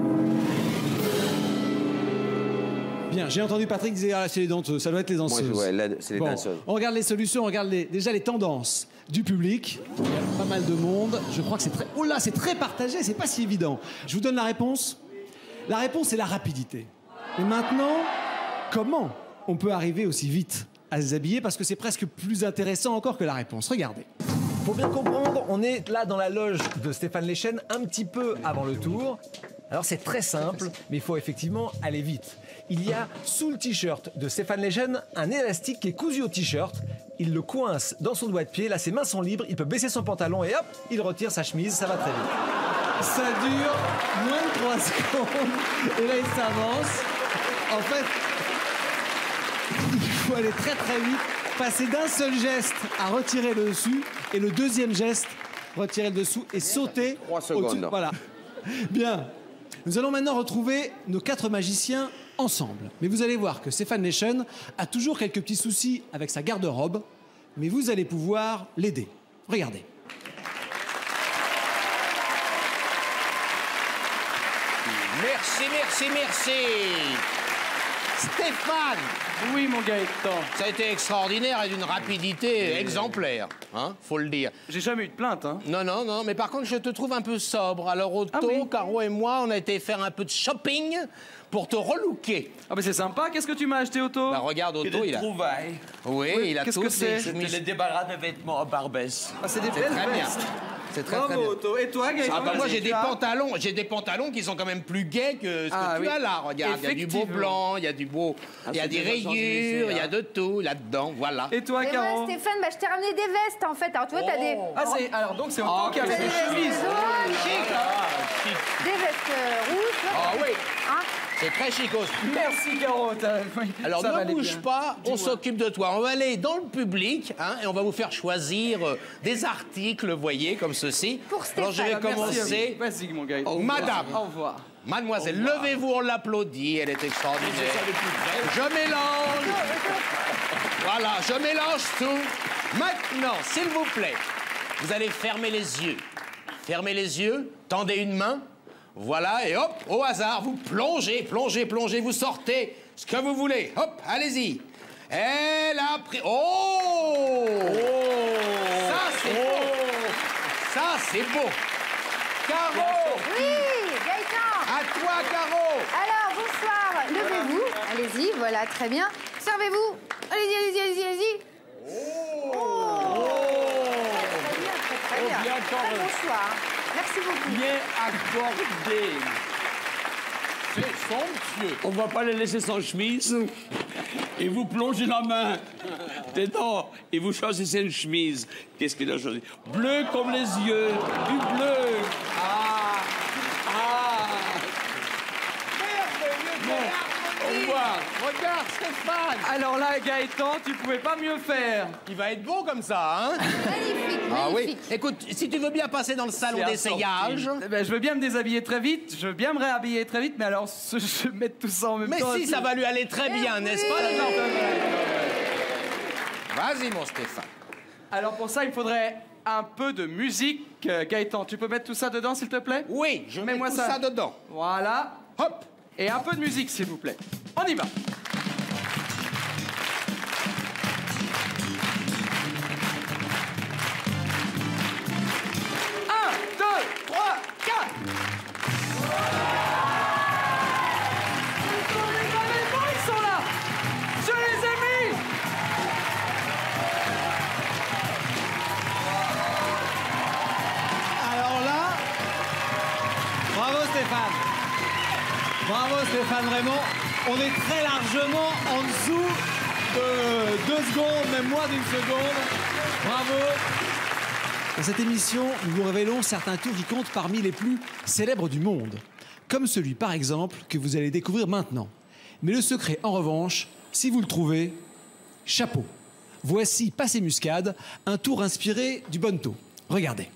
Bien, j'ai entendu Patrick dire, ah, c'est les danseuses, ça doit être les danseuses. Moi, je- ouais, là, c'est les Bon, danseuses. on regarde les solutions, on regarde les- déjà les tendances du public. Il y a pas mal de monde. Je crois que c'est très... Oh là, c'est très partagé, c'est pas si évident. Je vous donne la réponse. La réponse, c'est la rapidité. Et maintenant, comment on peut arriver aussi vite à se déshabiller? Parce que c'est presque plus intéressant encore que la réponse. Regardez. Pour bien comprendre, on est là dans la loge de Stéphane Lechen, un petit peu avant le tour. Alors c'est très simple, mais il faut effectivement aller vite. Il y a sous le t-shirt de Stéphane Lechen un élastique qui est cousu au t-shirt. Il le coince dans son doigt de pied, là ses mains sont libres, il peut baisser son pantalon et hop, il retire sa chemise, ça va très vite. Ça dure moins de trois secondes. Et là, il s'avance. En fait, il faut aller très très vite. Passer d'un seul geste à retirer le dessus et le deuxième geste, retirer le dessous et sauter. Trois secondes. au-dessus. Voilà. Bien. Nous allons maintenant retrouver nos quatre magiciens ensemble. Mais vous allez voir que Stéphane Lechen a toujours quelques petits soucis avec sa garde-robe, mais vous allez pouvoir l'aider. Regardez. Merci, merci, merci. Stéphane. Oui, mon Gaëtan. Ça a été extraordinaire et d'une rapidité exemplaire, hein, faut le dire. J'ai jamais eu de plainte, hein. Non, non, non, mais par contre, je te trouve un peu sobre. Alors, Otto, Ah oui. Caro et moi, on a été faire un peu de shopping pour te relooker. Ah, mais c'est sympa. Qu'est-ce que tu m'as acheté, Otto? Bah, regarde, Otto, il a... trouvailles. Oui, Oui, il a qu'est-ce tous que c'est des C'est chemises. le débarras de vêtements à Barbès. Ah, c'est des C'est belles très bien. vestes. C'est très, Bravo, très bien. Otto. Et toi, Gaëtan? Ah bah moi qu'est-ce j'ai que des tu as? pantalons, j'ai des pantalons qui sont quand même plus gais que ce Ah, que tu oui. as là. Regarde, il y a du beau Effectivement. blanc, il y a du beau, il y a c'est des déjà changé rayures, ici, il y a hein. de tout là-dedans, voilà. Et toi, Et Caro? moi, Stéphane, bah, je t'ai ramené des vestes en fait. Alors tu vois, t'as des. Ah, c'est... Alors, donc, c'est Otto Oh, qui a quelle des Des vestes chemises. jaunes, Chic, hein. des vestes euh, rouges. tu vois, Ah oui, hein. c'est très chicos. Merci, Caro. t'as- oui, Alors ça va ne aller bouge bien. pas, on Dis-moi. s'occupe de toi. On va aller dans le public hein, et on va vous faire choisir euh, des articles, vous voyez, comme ceci. Pour Alors je vais Ah, merci à commencer. vous. Vas-y, mon Gaëtan. Au Madame. Au revoir. Mademoiselle, levez-vous, on l'applaudit, elle est extraordinaire. Je mélange. Voilà, je mélange tout. Maintenant, s'il vous plaît, vous allez fermer les yeux. Fermez les yeux, tendez une main. Voilà, et hop, au hasard, vous plongez, plongez, plongez, vous sortez ce que vous voulez. Hop, allez-y. Elle a pris... Oh, Ça, c'est beau. Ça, c'est beau. Caro. Oui, Gaëtan. À toi, Caro. Alors, bonsoir. Levez-vous. Allez-y, voilà, très bien. Servez-vous. Allez-y, allez-y, allez-y, allez-y. Oh. Très bien, très, très bien. bien, Très Caro. bonsoir. Merci beaucoup. Bien accordé. C'est somptueux. On va pas les laisser sans chemise. Et vous plongez la main dedans et vous choisissez une chemise. Qu'est-ce qu'il a choisi? Bleu comme les yeux. Du bleu. Ah. Ah. Au revoir. Regarde, Stéphane. Alors là, Gaëtan, tu pouvais pas mieux faire. Il va être beau comme ça, hein? Magnifique, Ah oui. magnifique. Écoute, si tu veux bien passer dans le salon C'est d'essayage. Eh ben, je veux bien me déshabiller très vite, je veux bien me réhabiller très vite, mais alors se- je vais mettre tout ça en même Mais temps. si, ça va lui aller très bien, Eh n'est-ce oui. pas? non, non, non. Vas-y, mon Stéphane. Alors pour ça, il faudrait un peu de musique. Euh, Gaëtan, tu peux mettre tout ça dedans, s'il te plaît? Oui, je mets Mets-moi tout ça. ça dedans. Voilà. Hop. Et un peu de musique, s'il vous plaît. On y va. Bravo Stéphane, vraiment. On est très largement en dessous de deux secondes, même moins d'une seconde. Bravo. Dans cette émission, nous vous révélons certains tours qui comptent parmi les plus célèbres du monde. Comme celui, par exemple, que vous allez découvrir maintenant. Mais le secret, en revanche, si vous le trouvez, chapeau. Voici Passé Muscade, un tour inspiré du Bonto. Regardez.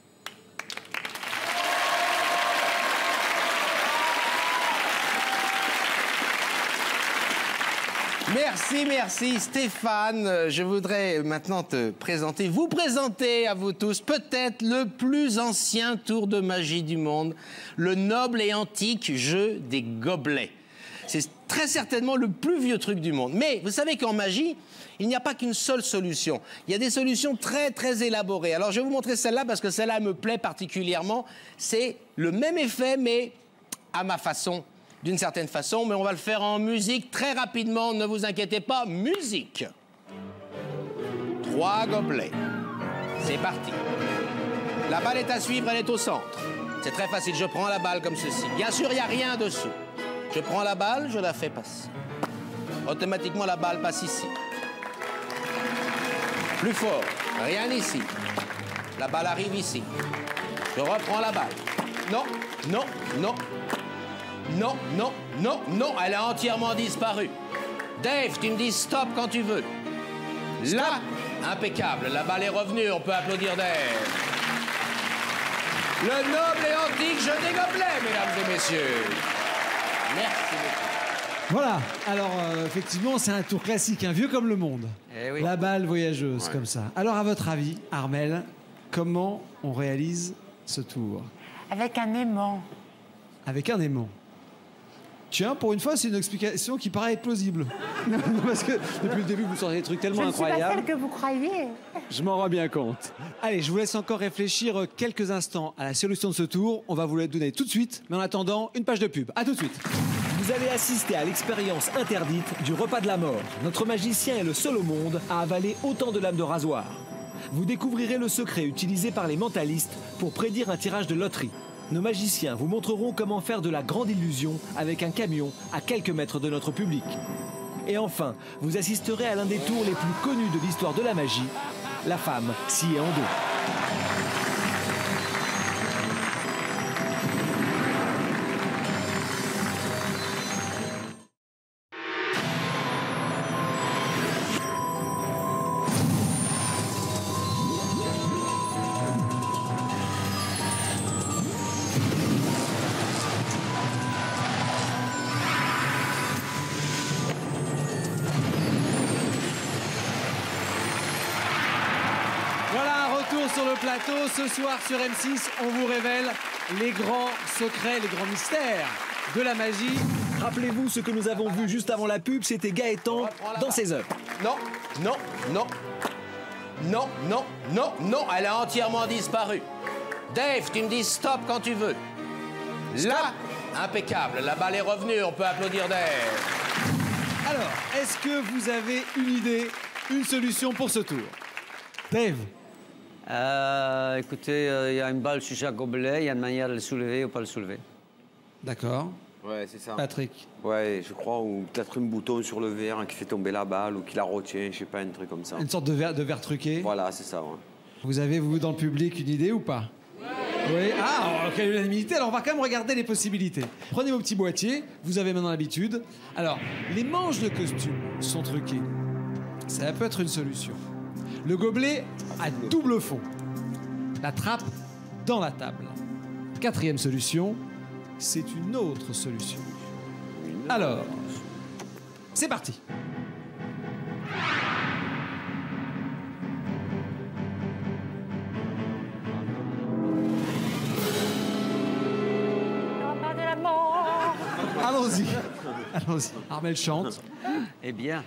Merci, merci Stéphane. Je voudrais maintenant te présenter, vous présenter à vous tous peut-être le plus ancien tour de magie du monde, le noble et antique jeu des gobelets. C'est très certainement le plus vieux truc du monde. Mais vous savez qu'en magie, il n'y a pas qu'une seule solution. Il y a des solutions très, très élaborées. Alors, je vais vous montrer celle-là parce que celle-là me plaît particulièrement. C'est le même effet, mais à ma façon, d'une certaine façon. Mais on va le faire en musique très rapidement. Ne vous inquiétez pas. Musique. Trois gobelets. C'est parti. La balle est à suivre, elle est au centre. C'est très facile. Je prends la balle comme ceci. Bien sûr, il n'y a rien dessous. Je prends la balle, je la fais passer. Automatiquement, la balle passe ici. Plus fort, rien ici. La balle arrive ici. Je reprends la balle. Non, non, non. Non, non, non, non, elle a entièrement disparu. Dave, tu me dis stop quand tu veux. Stop. Là, impeccable, la balle est revenue, on peut applaudir Dave. Le noble et antique jeu des gobelets, mesdames et messieurs. Merci beaucoup. Voilà, alors euh, effectivement, c'est un tour classique, un vieux comme le monde. Eh oui. La balle voyageuse, Ouais. comme ça. Alors, à votre avis, Armelle, comment on réalise ce tour? Avec un aimant. Avec un aimant. Tiens, pour une fois, c'est une explication qui paraît plausible. Non, parce que depuis le début, vous sortez des trucs tellement Je ne suis pas incroyables. celle que vous croyez. Je m'en rends bien compte. Allez, je vous laisse encore réfléchir quelques instants à la solution de ce tour. On va vous la donner tout de suite. Mais en attendant, une page de pub. À tout de suite. Vous allez assister à l'expérience interdite du repas de la mort. Notre magicien est le seul au monde à avaler autant de lames de rasoir. Vous découvrirez le secret utilisé par les mentalistes pour prédire un tirage de loterie. Nos magiciens vous montreront comment faire de la grande illusion avec un camion à quelques mètres de notre public. Et enfin, vous assisterez à l'un des tours les plus connus de l'histoire de la magie, la femme sciée en deux. Voilà, un retour sur le plateau. Ce soir sur M six, on vous révèle les grands secrets, les grands mystères de la magie. Rappelez-vous ce que nous avons vu juste avant la pub, c'était Gaëtan dans ses œuvres. Non, non, non. Non, non, non, non, elle a entièrement disparu. Dave, tu me dis stop quand tu veux. Là, impeccable, la balle est revenue, on peut applaudir Dave. Alors, est-ce que vous avez une idée, une solution pour ce tour? Dave? Euh, écoutez, il y a une balle sur chaque gobelet, il y a une manière de le soulever ou pas le soulever. D'accord. Ouais, c'est ça. Patrick? Ouais, je crois, ou peut-être un bouton sur le verre qui fait tomber la balle ou qui la retient, je sais pas, un truc comme ça. Une sorte de verre, de verre truqué? Voilà, c'est ça, ouais. Vous avez, vous, dans le public, une idée ou pas? Oui. Ah, quelle unanimité. Alors, on va quand même regarder les possibilités. Prenez vos petits boîtiers, vous avez maintenant l'habitude. Alors, les manches de costume sont truquées. Ça peut être une solution. Le gobelet à double fond. La trappe dans la table. Quatrième solution, c'est une autre solution. Alors, c'est parti. Repas de la mort. Allons-y. Allons-y. Armelle chante. Eh bien.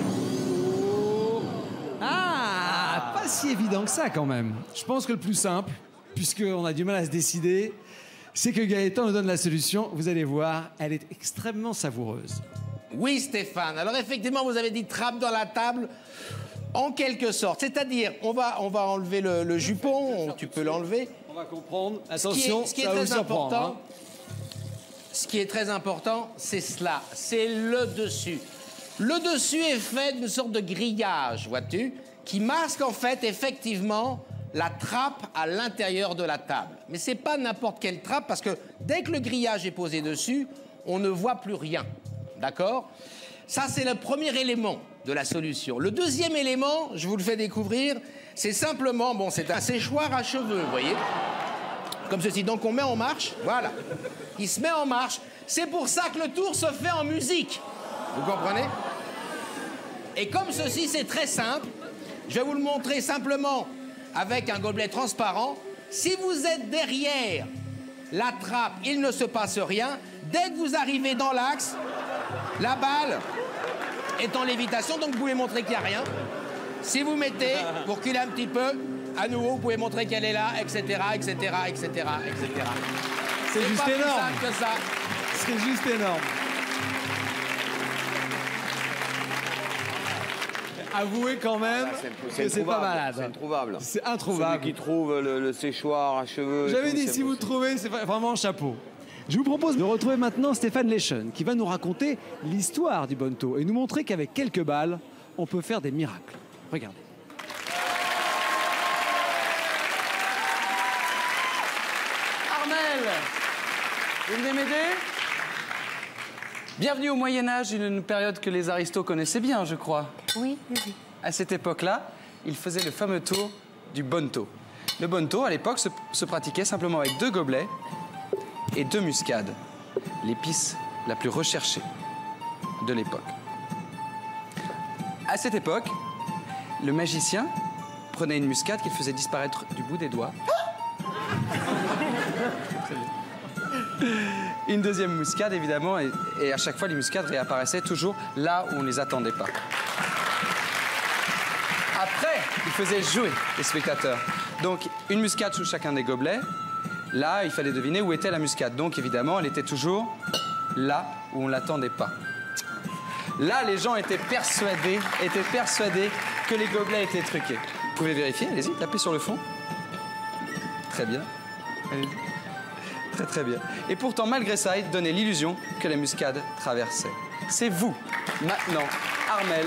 Ah, pas si évident que ça quand même. Je pense que le plus simple, puisqu'on a du mal à se décider, c'est que Gaëtan nous donne la solution. Vous allez voir, elle est extrêmement savoureuse. Oui, Stéphane. Alors, effectivement, vous avez dit trappe dans la table, en quelque sorte. C'est-à-dire, on va, on va enlever le, le jupon, on- tu peux l'enlever. On va comprendre. Ce qui est- Attention, ce qui est ça va très vous surprendre, important, hein. ce qui est très important, c'est cela, c'est le dessus. Le dessus est fait d'une sorte de grillage, vois-tu, qui masque en fait effectivement la trappe à l'intérieur de la table. Mais c'est pas n'importe quelle trappe, parce que dès que le grillage est posé dessus, on ne voit plus rien, d'accord? Ça, c'est le premier élément de la solution. Le deuxième élément, je vous le fais découvrir, c'est simplement, bon, c'est un séchoir à cheveux, vous voyez? Comme ceci, donc on met en marche, voilà. Il se met en marche. C'est pour ça que le tour se fait en musique. Vous comprenez? Et comme ceci, c'est très simple, je vais vous le montrer simplement avec un gobelet transparent. Si vous êtes derrière la trappe, il ne se passe rien. Dès que vous arrivez dans l'axe, la balle est en lévitation, donc vous pouvez montrer qu'il n'y a rien. Si vous mettez, vous reculez un petit peu, à nouveau, vous pouvez montrer qu'elle est là, et cetera, et cetera, et cetera, et cetera. C'est juste pas plus énorme. simple que ça. C'est juste énorme. Avouez quand même Ah, que c'est pas malade. C'est introuvable. C'est introuvable. Celui qui trouve le, le séchoir à cheveux... J'avais tout, dit, c'est si vous le trouvez, c'est vraiment chapeau. Je vous propose de retrouver maintenant Stéphane Leschen, qui va nous raconter l'histoire du Bonto et nous montrer qu'avec quelques balles, on peut faire des miracles. Regardez. Armel, vous venez m'aider? Bienvenue au Moyen-Âge, une période que les aristos connaissaient bien, je crois. Oui, oui, oui. À cette époque-là, ils faisaient le fameux tour du Bonto. Le Bonto, à l'époque, se, se pratiquait simplement avec deux gobelets et deux muscades, l'épice la plus recherchée de l'époque. À cette époque, le magicien prenait une muscade qu'il faisait disparaître du bout des doigts. Une deuxième muscade, évidemment, et, et à chaque fois, les muscades réapparaissaient toujours là où on ne les attendait pas. Après, il faisait jouer les spectateurs. Donc, une muscade sous chacun des gobelets. Là, il fallait deviner où était la muscade. Donc, évidemment, elle était toujours là où on ne l'attendait pas. Là, les gens étaient persuadés, étaient persuadés que les gobelets étaient truqués. Vous pouvez vérifier, allez-y, tapez sur le fond. Très bien. Allez-y. Très très bien. Et pourtant, malgré ça, il donnait l'illusion que la muscade traversait. C'est vous, maintenant, Armel,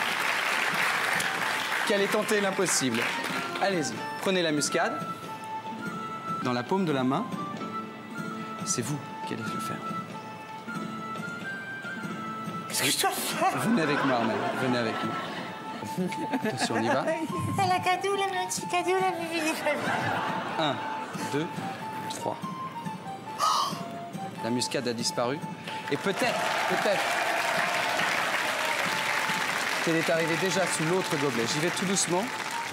qui allez tenter l'impossible. Allez-y, prenez la muscade dans la paume de la main. C'est vous qui allez le faire. Qu'est-ce que je dois faire? Venez avec moi, Armel. Venez avec nous. Attention, on y va. C'est la cadeau, la petite cadeau, la bébé. Un, deux, trois. La muscade a disparu. Et peut-être, peut-être qu'elle est arrivée déjà sous l'autre gobelet. J'y vais tout doucement.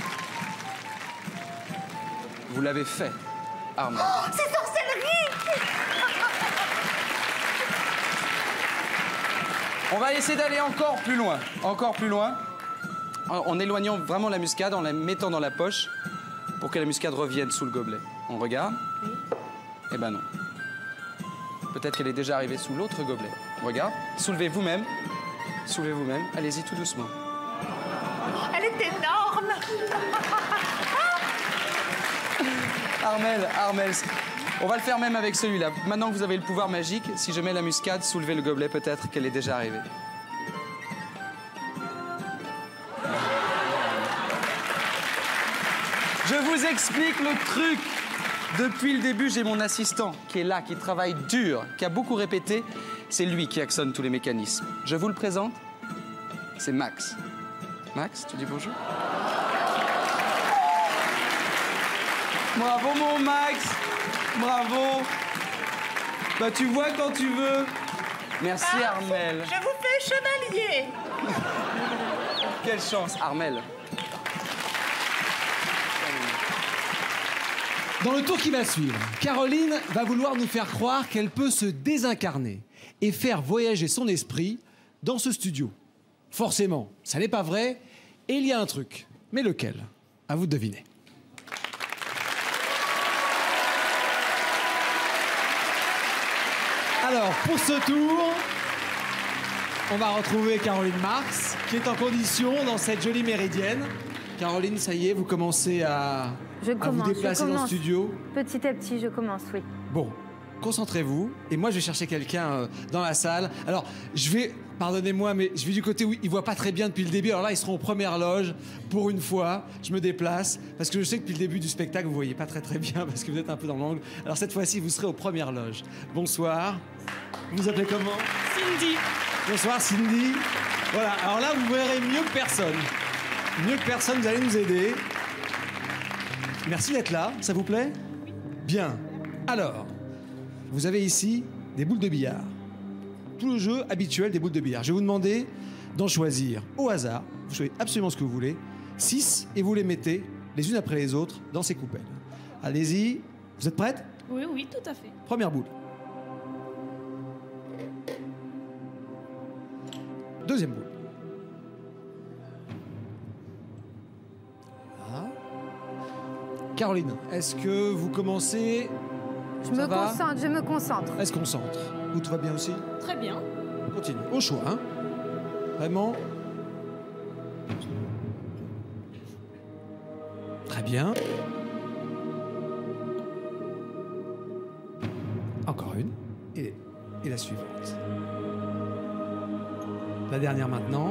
Vous l'avez fait, Armel. Oh, c'est sorcellerie! On va essayer d'aller encore plus loin. Encore plus loin. En, en éloignant vraiment la muscade, en la mettant dans la poche pour que la muscade revienne sous le gobelet. On regarde? Oui. Eh ben non. Peut-être qu'elle est déjà arrivée sous l'autre gobelet. On regarde. Soulevez vous-même. Soulevez vous-même. Allez-y tout doucement. Elle est énorme! Armel, Armel. On va le faire même avec celui-là. Maintenant que vous avez le pouvoir magique, si je mets la muscade, soulevez le gobelet, peut-être qu'elle est déjà arrivée. Je vous explique le truc. Depuis le début, j'ai mon assistant qui est là, qui travaille dur, qui a beaucoup répété. C'est lui qui actionne tous les mécanismes. Je vous le présente. C'est Max. Max, tu dis bonjour? Bravo mon Max. Bravo. Bah tu vois quand tu veux. Merci Ah, Armel. Je vous fais chevalier! Quelle chance, Armel. Dans le tour qui va suivre, Caroline va vouloir nous faire croire qu'elle peut se désincarner et faire voyager son esprit dans ce studio. Forcément, ça n'est pas vrai, et il y a un truc. Mais lequel? À vous de deviner. Alors, pour ce tour, on va retrouver Caroline Marx, qui est en condition dans cette jolie méridienne. Caroline, ça y est, vous commencez à, Je à commence, vous déplacer je dans le commence. studio. Petit à petit, je commence, oui. Bon, concentrez-vous. Et moi, je vais chercher quelqu'un euh, dans la salle. Alors, je vais, pardonnez-moi, mais je vais du côté où ils voient pas très bien depuis le début. Alors là, ils seront aux premières loges. Pour une fois, je me déplace parce que je sais que depuis le début du spectacle, vous voyez pas très très bien parce que vous êtes un peu dans l'angle. Alors cette fois-ci, vous serez aux premières loges. Bonsoir. Vous vous appelez comment? Cindy. Bonsoir, Cindy. Voilà. Alors là, vous verrez mieux que personne. Mieux que personne, vous allez nous aider. Merci d'être là. Ça vous plaît? Bien. Alors, vous avez ici des boules de billard. Tout le jeu habituel des boules de billard. Je vais vous demander d'en choisir au hasard. Vous choisissez absolument ce que vous voulez. Six, et vous les mettez les unes après les autres dans ces coupelles. Allez-y. Vous êtes prêtes? Oui, oui, tout à fait. Première boule. Deuxième boule. Voilà. Caroline, est-ce que vous commencez? Je me concentre, je me concentre. Elle se concentre. Vous, tout va bien aussi? Très bien. Continue. Au choix, hein? Vraiment. Très bien. Encore une. Et, et la suivante. La dernière maintenant.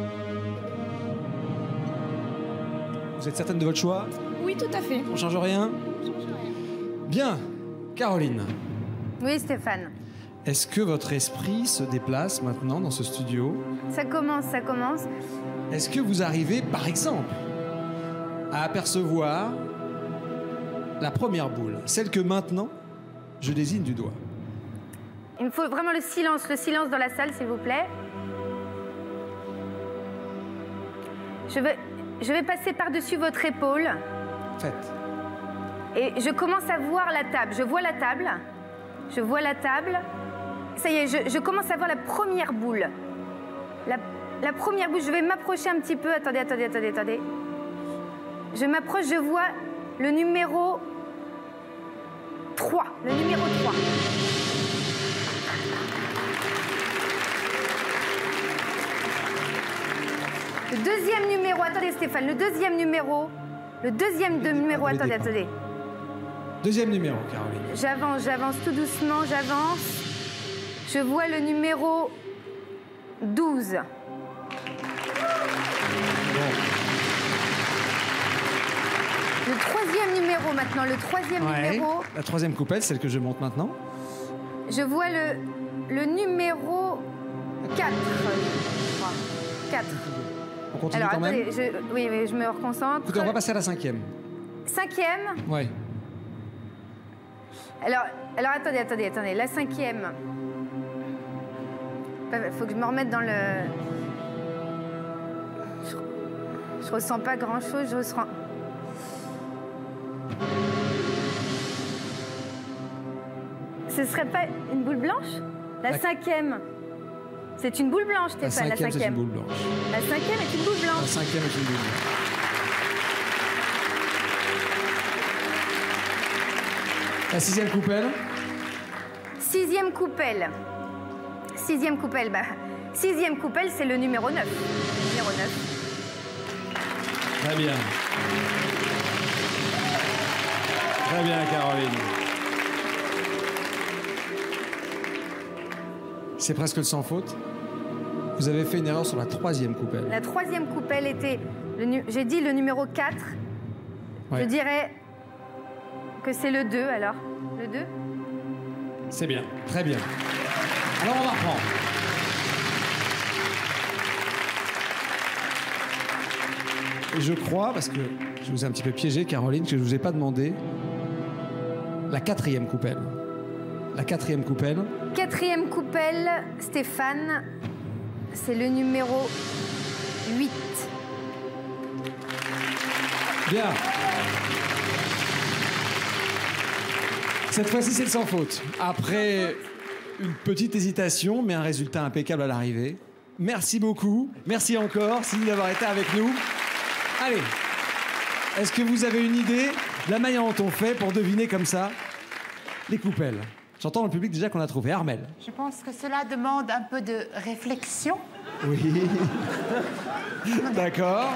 Vous êtes certaine de votre choix? Oui, tout à fait. On change rien? On change rien. Bien. Caroline. Oui, Stéphane. Est-ce que votre esprit se déplace maintenant dans ce studio? Ça commence, ça commence. Est-ce que vous arrivez, par exemple, à apercevoir la première boule, celle que maintenant je désigne du doigt? Il me faut vraiment le silence, le silence dans la salle, s'il vous plaît. Je vais, je vais passer par-dessus votre épaule. Faites. Et je commence à voir la table. Je vois la table. Je vois la table. Ça y est, je, je commence à voir la première boule. La, la première boule, je vais m'approcher un petit peu. Attendez, attendez, attendez, attendez. Je m'approche, je vois le numéro trois. Le numéro trois. Le deuxième numéro, attendez Stéphane, le deuxième numéro. Le deuxième de numéro, attendez, attendez. Deuxième numéro, Caroline. J'avance, j'avance tout doucement, j'avance. Je vois le numéro douze. Bon. Le troisième numéro maintenant, le troisième Ouais. numéro. La troisième coupelle, celle que je monte maintenant. Je vois le, le numéro quatre. je crois. quatre. On continue Alors quand même? attendez, je, oui, oui, je me reconcentre. Écoutez, on va passer à la cinquième. Cinquième. Ouais. Alors, alors attendez, attendez, attendez. La cinquième. Il faut que je me remette dans le... Je, je ressens pas grand-chose, je ressens... Ce serait pas une boule blanche? La, La... cinquième. C'est une boule blanche, Stéphane, la cinquième, cinquième. c'est une boule blanche. La cinquième est une boule blanche. La cinquième est une boule blanche. La sixième coupelle. Sixième coupelle. Sixième coupelle, bah... Sixième coupelle, c'est le numéro neuf. Numéro neuf. Très bien. Très bien, Caroline. C'est presque le sans faute. Vous avez fait une erreur sur la troisième coupelle. La troisième coupelle était... le nu- J'ai dit le numéro quatre. Ouais. Je dirais que c'est le deux, alors. Le deux. C'est bien, très bien. Alors on va reprendre. Et je crois, parce que je vous ai un petit peu piégé, Caroline, que je ne vous ai pas demandé la quatrième coupelle. La quatrième coupelle. Quatrième coupelle, Stéphane, c'est le numéro huit. Bien. Cette fois-ci, c'est le sans faute. Après une petite hésitation, mais un résultat impeccable à l'arrivée. Merci beaucoup. Merci encore, Cindy, d'avoir été avec nous. Allez, est-ce que vous avez une idée de la manière dont on fait pour deviner comme ça les coupelles? J'entends dans le public déjà qu'on a trouvé. Armel. Je pense que cela demande un peu de réflexion. Oui. D'accord.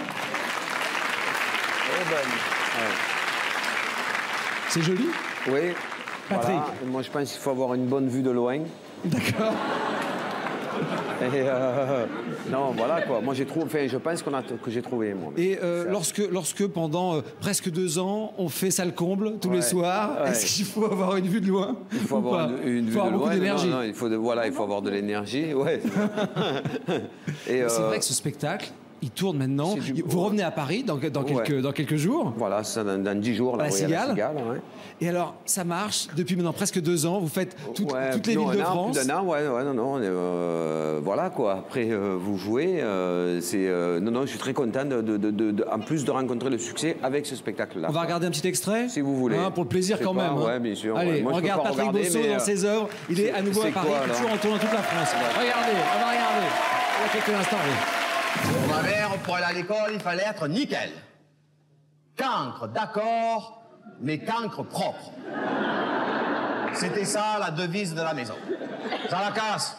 C'est joli? Oui. Patrick. Voilà. Moi, je pense qu'il faut avoir une bonne vue de loin. D'accord. Et euh, non, voilà quoi. Moi, j'ai trouvé. Enfin, je pense qu'on a que j'ai trouvé moi. Et euh, lorsque, lorsque pendant euh, presque deux ans, on fait salle comble tous Ouais. les soirs, Ouais. est-ce qu'il faut avoir une vue de loin? Il faut avoir une, une il vue faut avoir de beaucoup loin. d'énergie. Non, non, il faut de, voilà, il faut avoir de l'énergie. Ouais. Et C'est euh, vrai que ce spectacle, il tourne maintenant. c'est du- Vous revenez à Paris dans, dans, Ouais. quelques, dans quelques jours. Voilà, ça dans, dans dix jours là. À la oui, Cigale. Cigale, ouais. Et alors, ça marche depuis maintenant presque deux ans. Vous faites toutes, Ouais, toutes les non, villes de un an, France. Plus d'un an, ouais, ouais, non, non. euh, voilà quoi. Après, euh, vous jouez. euh, c'est, euh, non, non, je suis très content de, de, de, de- de- en plus de rencontrer le succès avec ce spectacle-là. On va regarder un petit extrait. Si vous voulez. Hein, pour le plaisir Je sais quand pas, même. hein. ouais, bien sûr. Allez, ouais. Moi, on je peux regarde pas Patrick regarder, Bosso mais, dans euh, ses œuvres. Il est à nouveau c'est à Paris, quoi, alors toujours en tournant toute la France. Regardez, on va regarder. Il y a quelques instants, oui. Pour ma mère, pour aller à l'école, il fallait être nickel. Cancre, d'accord, mais cancre propre. C'était ça la devise de la maison. Ça la casse.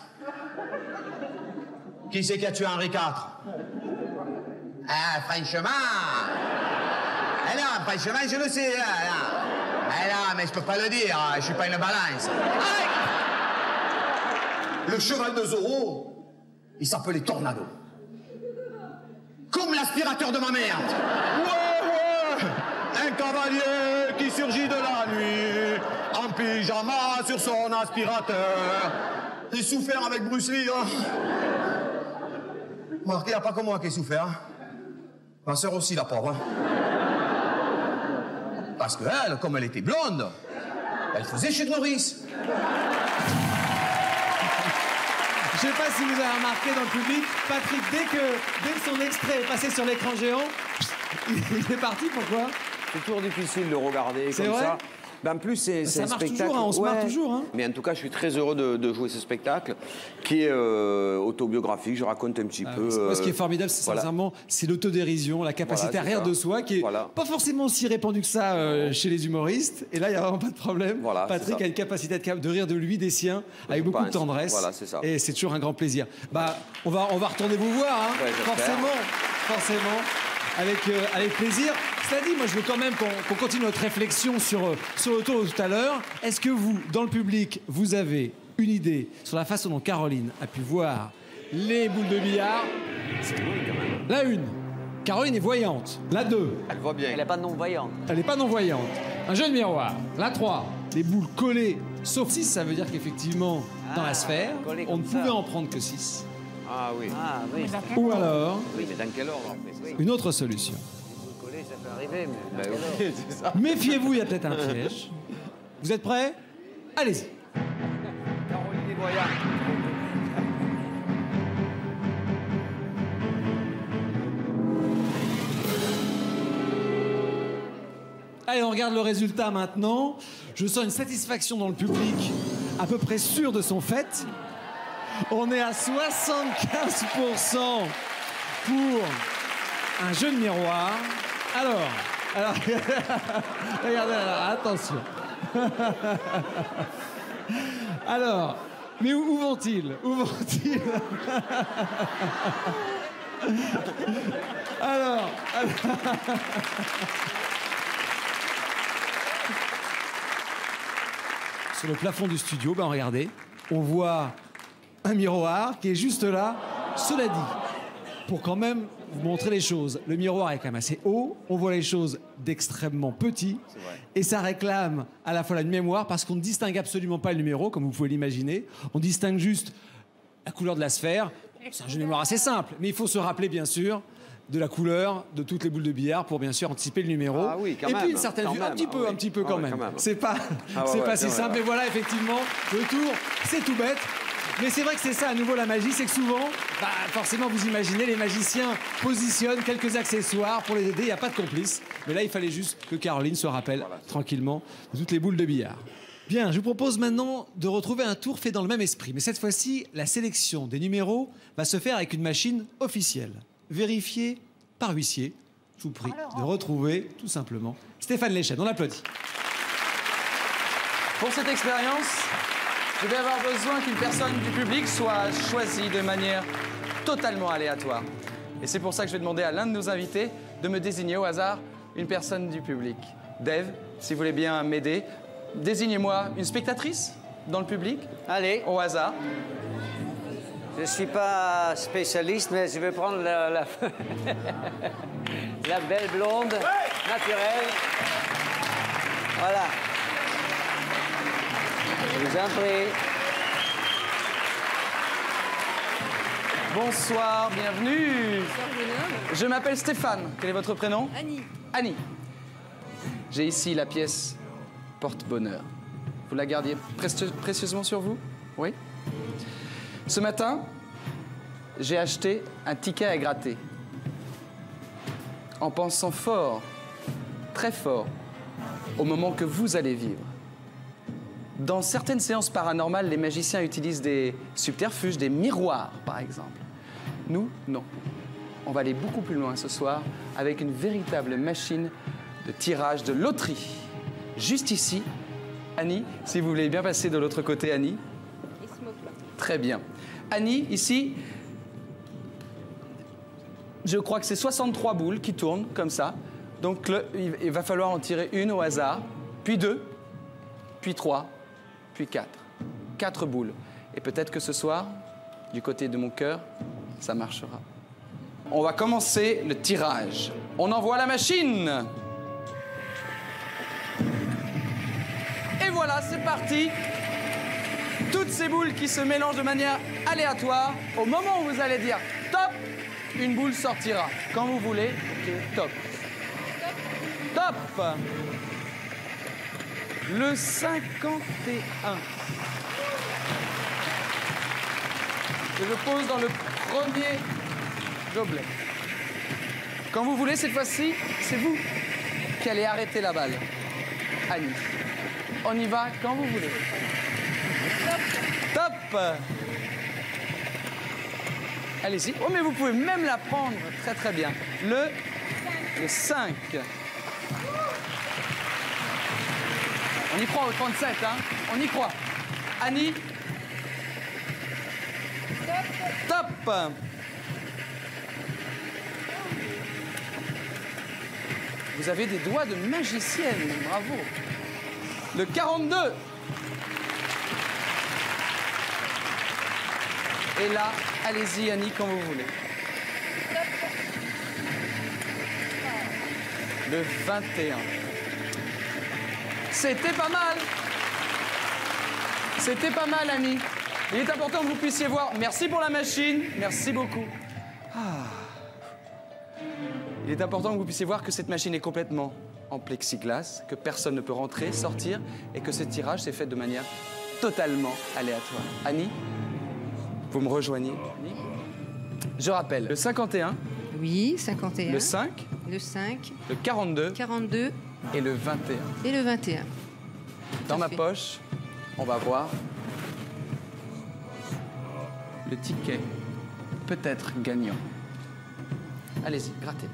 Qui c'est qui a tué Henri quatre? Ah, franchement. Eh non, franchement, je le sais. Hein, non. Eh non, mais je peux pas le dire, hein, je suis pas une balance. Aïe! Le cheval de Zorro, il s'appelait Tornado. Comme l'aspirateur de ma mère. Ouais, ouais. Un cavalier qui surgit de la nuit, en pyjama sur son aspirateur. J'ai souffert avec Bruce Lee, hein. Marqué, il n'y a pas que moi qui ai souffert. Hein. Ma soeur aussi, la pauvre. Hein. Parce qu'elle, comme elle était blonde, elle faisait chez Norris. Je ne sais pas si vous avez remarqué dans le public, Patrick, dès que, dès que son extrait est passé sur l'écran géant, il est parti. Pourquoi? C'est toujours difficile de regarder C'est comme vrai? ça. Ben, en plus, c'est Ça c'est un marche spectacle. toujours, hein, on se marre toujours, hein. Mais en tout cas, je suis très heureux de, de jouer ce spectacle qui est euh, autobiographique. Je raconte un petit Ah, peu. moi, ce qui est euh, formidable, c'est voilà. sincèrement, c'est l'autodérision, la capacité Voilà, à c'est rire ça. de soi, qui est Voilà. pas forcément aussi répandue que ça euh, chez les humoristes. Et là, il n'y a vraiment pas de problème. Voilà, c'est Patrick ça. a une capacité de, de rire de lui, des siens, avec beaucoup de pense. tendresse. Voilà, c'est ça. Et c'est toujours un grand plaisir. Bah, on va, on va retourner vous voir, hein, Ouais, j'espère. forcément, forcément, avec, euh, avec plaisir. Cela dit, moi, je veux quand même qu'on qu'on continue notre réflexion sur, euh, sur le tour de tout à l'heure. Est-ce que vous, dans le public, vous avez une idée sur la façon dont Caroline a pu voir les boules de billard? La une, Caroline est voyante. La deux, Elle voit bien. Elle n'est pas non-voyante. elle n'est pas non-voyante. Un jeu de miroir. La trois, les boules collées, sauf six, ça veut dire qu'effectivement, dans la sphère, collées on ne comme ça. pouvait en prendre que six. Ah oui. Ah oui, Ou alors, Oui, mais dans quel ordre après? une autre solution. coller, ça peut arriver, mais... Ben oui, c'est ça. Méfiez-vous, il y a peut-être un piège. Vous êtes prêts? Allez-y. Caroline est voyante. Allez, on regarde le résultat maintenant. Je sens une satisfaction dans le public, à peu près sûr de son fait. On est à soixante-quinze pour cent pour un jeu de miroir. Alors, alors regardez, alors, attention. Alors, mais où, où vont-ils? Où vont-ils? Alors, alors... Sur le plafond du studio, ben regardez, on voit un miroir qui est juste là. Cela dit, pour quand même vous montrer les choses, le miroir est quand même assez haut, on voit les choses d'extrêmement petit, et ça réclame à la fois la mémoire, parce qu'on ne distingue absolument pas le numéro, comme vous pouvez l'imaginer, on distingue juste la couleur de la sphère. C'est un jeu de mémoire assez simple, mais il faut se rappeler bien sûr de la couleur de toutes les boules de billard pour bien sûr anticiper le numéro. Ah oui, quand et même, puis une certaine quand vue, un même, petit peu, ah oui. un petit peu Ah quand ouais, même. quand même. C'est pas, Ah ouais, c'est ouais, pas c'est si vrai, simple. ouais. Mais voilà, effectivement, le tour, c'est tout bête. Mais c'est vrai que c'est ça à nouveau la magie, c'est que souvent, bah, forcément vous imaginez, les magiciens positionnent quelques accessoires pour les aider, il n'y a pas de complice. Mais là, il fallait juste que Caroline se rappelle tranquillement de toutes les boules de billard. Bien, je vous propose maintenant de retrouver un tour fait dans le même esprit. Mais cette fois-ci, la sélection des numéros va se faire avec une machine officielle, vérifiée par huissier. Je vous prie de retrouver, tout simplement, Stéphane Léchène. On l'applaudit. Pour cette expérience, je vais avoir besoin qu'une personne du public soit choisie de manière totalement aléatoire. Et c'est pour ça que je vais demander à l'un de nos invités de me désigner au hasard une personne du public. Dave, si vous voulez bien m'aider, désignez-moi une spectatrice dans le public. Allez. Au hasard. Je ne suis pas spécialiste, mais je vais prendre la, la, la belle blonde, naturelle. Voilà. Je vous en prie. Bonsoir, bienvenue. Bonsoir, jeune homme. Je m'appelle Stéphane. Quel est votre prénom? Annie. Annie. J'ai ici la pièce porte-bonheur. Vous la gardiez précieux- précieusement sur vous? Oui. Ce matin, j'ai acheté un ticket à gratter. En pensant fort, très fort, au moment que vous allez vivre. Dans certaines séances paranormales, les magiciens utilisent des subterfuges, des miroirs, par exemple. Nous, non. On va aller beaucoup plus loin ce soir avec une véritable machine de tirage de loterie. Juste ici, Annie, si vous voulez bien passer de l'autre côté, Annie. Il se moque là. Très bien. Annie, ici, je crois que c'est soixante-trois boules qui tournent comme ça. Donc le- il il va falloir en tirer une au hasard, puis deux, puis trois, puis quatre. Quatre boules. Et peut-être que ce soir, du côté de mon cœur, ça marchera. On va commencer le tirage. On envoie la machine. Et voilà, c'est parti. Toutes ces boules qui se mélangent de manière aléatoire. Au moment où vous allez dire top, une boule sortira. Quand vous voulez, top. Top. Le cinquante et un. Je le pose dans le premier gobelet. Quand vous voulez, cette fois-ci, c'est vous qui allez arrêter la balle. Annie. On y va quand vous voulez. Top. Top. Allez-y. Oh, mais vous pouvez même la prendre très très bien. Le, le cinq. On y croit au trente-sept, hein. On y croit. Annie. Top. Vous avez des doigts de magicienne, bravo. Le quarante-deux. Et là, allez-y, Annie, quand vous voulez. Le vingt et un. C'était pas mal. C'était pas mal, Annie. Il est important que vous puissiez voir. Merci pour la machine. Merci beaucoup. Ah. Il est important que vous puissiez voir que cette machine est complètement en plexiglas, que personne ne peut rentrer, sortir, et que ce tirage s'est fait de manière totalement aléatoire. Annie, vous me rejoignez. Je rappelle, le cinquante et un. Oui, cinquante et un. Le cinq. Le cinq. Le quarante-deux. quarante-deux. Et le vingt et un. Et le vingt et un. Dans ma poche, on va voir le ticket peut-être gagnant. Allez-y, grattez.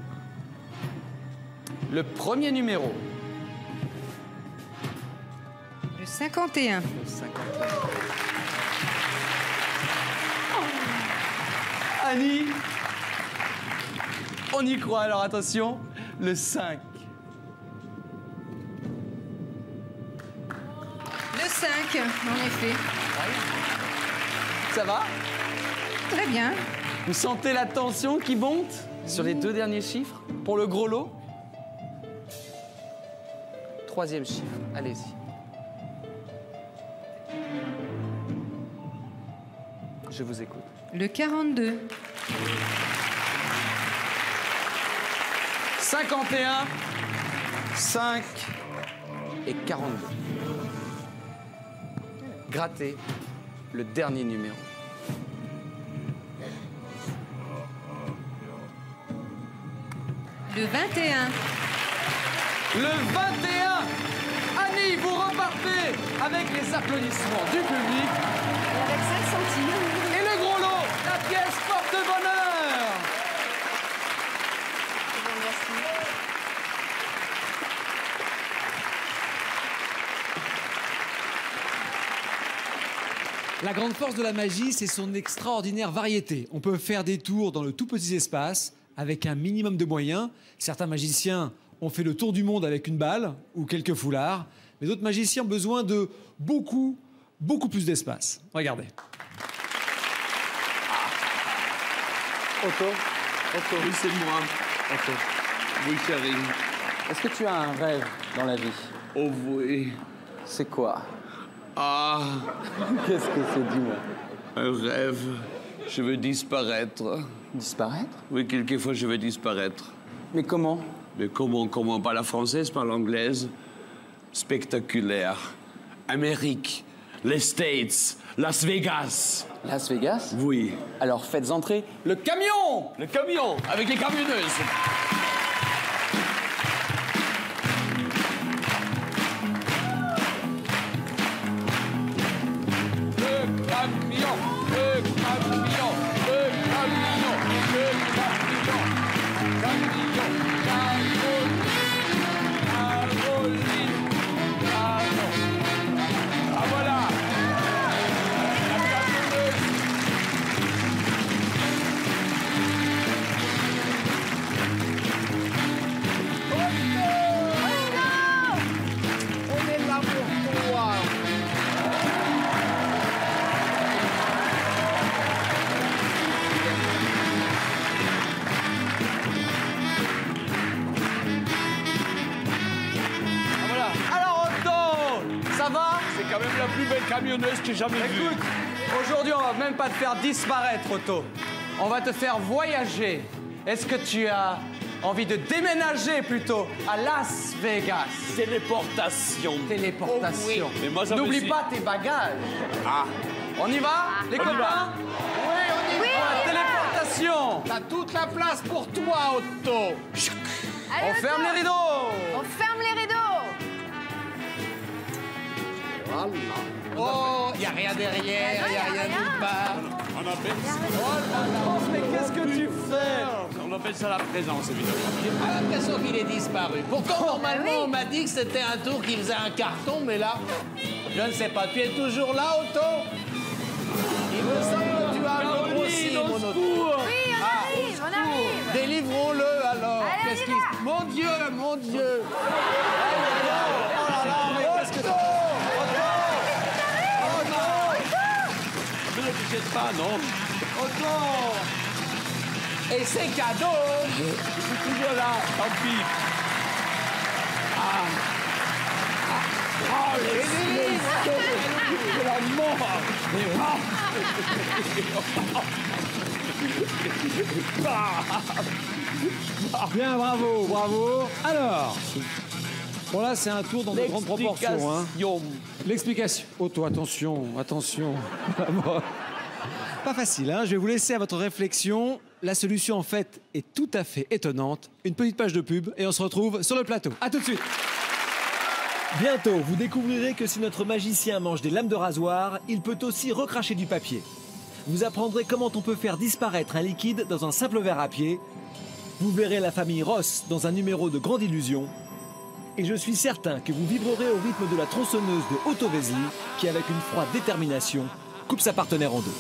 Le premier numéro. Le cinquante et un. Le cinquante et un. Annie, on y croit, alors attention, le cinq. Le cinq, en effet. Ça va? Très bien. Vous sentez la tension qui monte sur les deux derniers chiffres pour le gros lot? Troisième chiffre, allez-y. Je vous écoute. Le quarante-deux. cinquante et un, cinq et quarante-deux. Grattez le dernier numéro. Le vingt et un. Le vingt et un. Annie, vous repartez avec les applaudissements du public. Et avec cinq centimes. Et le gros lot, la pièce porte-bonheur. Je vous remercie. La grande force de la magie, c'est son extraordinaire variété. On peut faire des tours dans le tout petit espace avec un minimum de moyens. Certains magiciens ont fait le tour du monde avec une balle ou quelques foulards. mais d'autres magiciens ont besoin de beaucoup, beaucoup plus d'espace. Regardez. Otto, Otto. Oui, c'est moi. Otto. Oui, chérie. Est-ce que tu as un rêve dans la vie? Oh oui. C'est quoi? Ah. Qu'est-ce que c'est, dis-moi? Un rêve. Je veux disparaître. Disparaître? Oui, quelquefois je veux disparaître. Mais comment? Mais comment, comment? Pas la française, pas l'anglaise. Spectaculaire. Amérique, les States, Las Vegas. Las Vegas? Oui. Alors faites entrer le camion! Le camion, avec les camionneuses. Le camion, le camion, le camion, le camion, camion, Caroline, Caroline, Caroline. Ah voilà. On est là pour toi. Ah voilà. Alors Otto, ça va? C'est quand même la plus belle camionneuse que j'ai jamais vue. Écoute, aujourd'hui on va même pas te faire disparaître, Otto. On va te faire voyager. Est-ce que tu as envie de déménager plutôt à Las Vegas? Téléportation. Téléportation. Oh oui. Mais moi, ça me N'oublie suit. pas tes bagages. Ah. On y va, les On y copains? va. Oui, on y Oui, va. téléportation. T'as toute la place pour toi, Otto. Allez, On Otto. ferme les rideaux. On ferme les rideaux. Voilà. Oh, il n'y a rien derrière, il n'y a rien nulle part. On appelle Oh, mais qu'est-ce que tu fais? On appelle ça la présence, évidemment. J'ai pas l'impression qu'il est disparu. Pourtant, normalement, on m'a dit que c'était un tour qui faisait un carton, mais là, je ne sais pas. Tu es toujours là, Otto? Il me semble que tu as un peu grossi, mon Otto. Oui, on arrive, on arrive. Délivrons-le alors. Allez, Qu'est-ce on y qui... va. Mon Dieu, mon Dieu. Oh là là, mais qu'est-ce que... Otto. Oh non! Ne t'inquiète pas, non. Otto! Et c'est cadeau. Je suis toujours là, tant pis. Ah. Ah, les de la mort. Bien, bravo, bravo. Alors, bon là, c'est un tour dans de grandes proportions. Hein. L'explication. Otto, attention, attention. Pas facile, hein. Je vais vous laisser à votre réflexion. La solution, en fait, est tout à fait étonnante. Une petite page de pub et on se retrouve sur le plateau. À tout de suite. Bientôt, vous découvrirez que si notre magicien mange des lames de rasoir, il peut aussi recracher du papier. Vous apprendrez comment on peut faire disparaître un liquide dans un simple verre à pied. Vous verrez la famille Ross dans un numéro de Grande Illusion. Et je suis certain que vous vibrerez au rythme de la tronçonneuse de Otto Vesely, qui, avec une froide détermination, coupe sa partenaire en deux.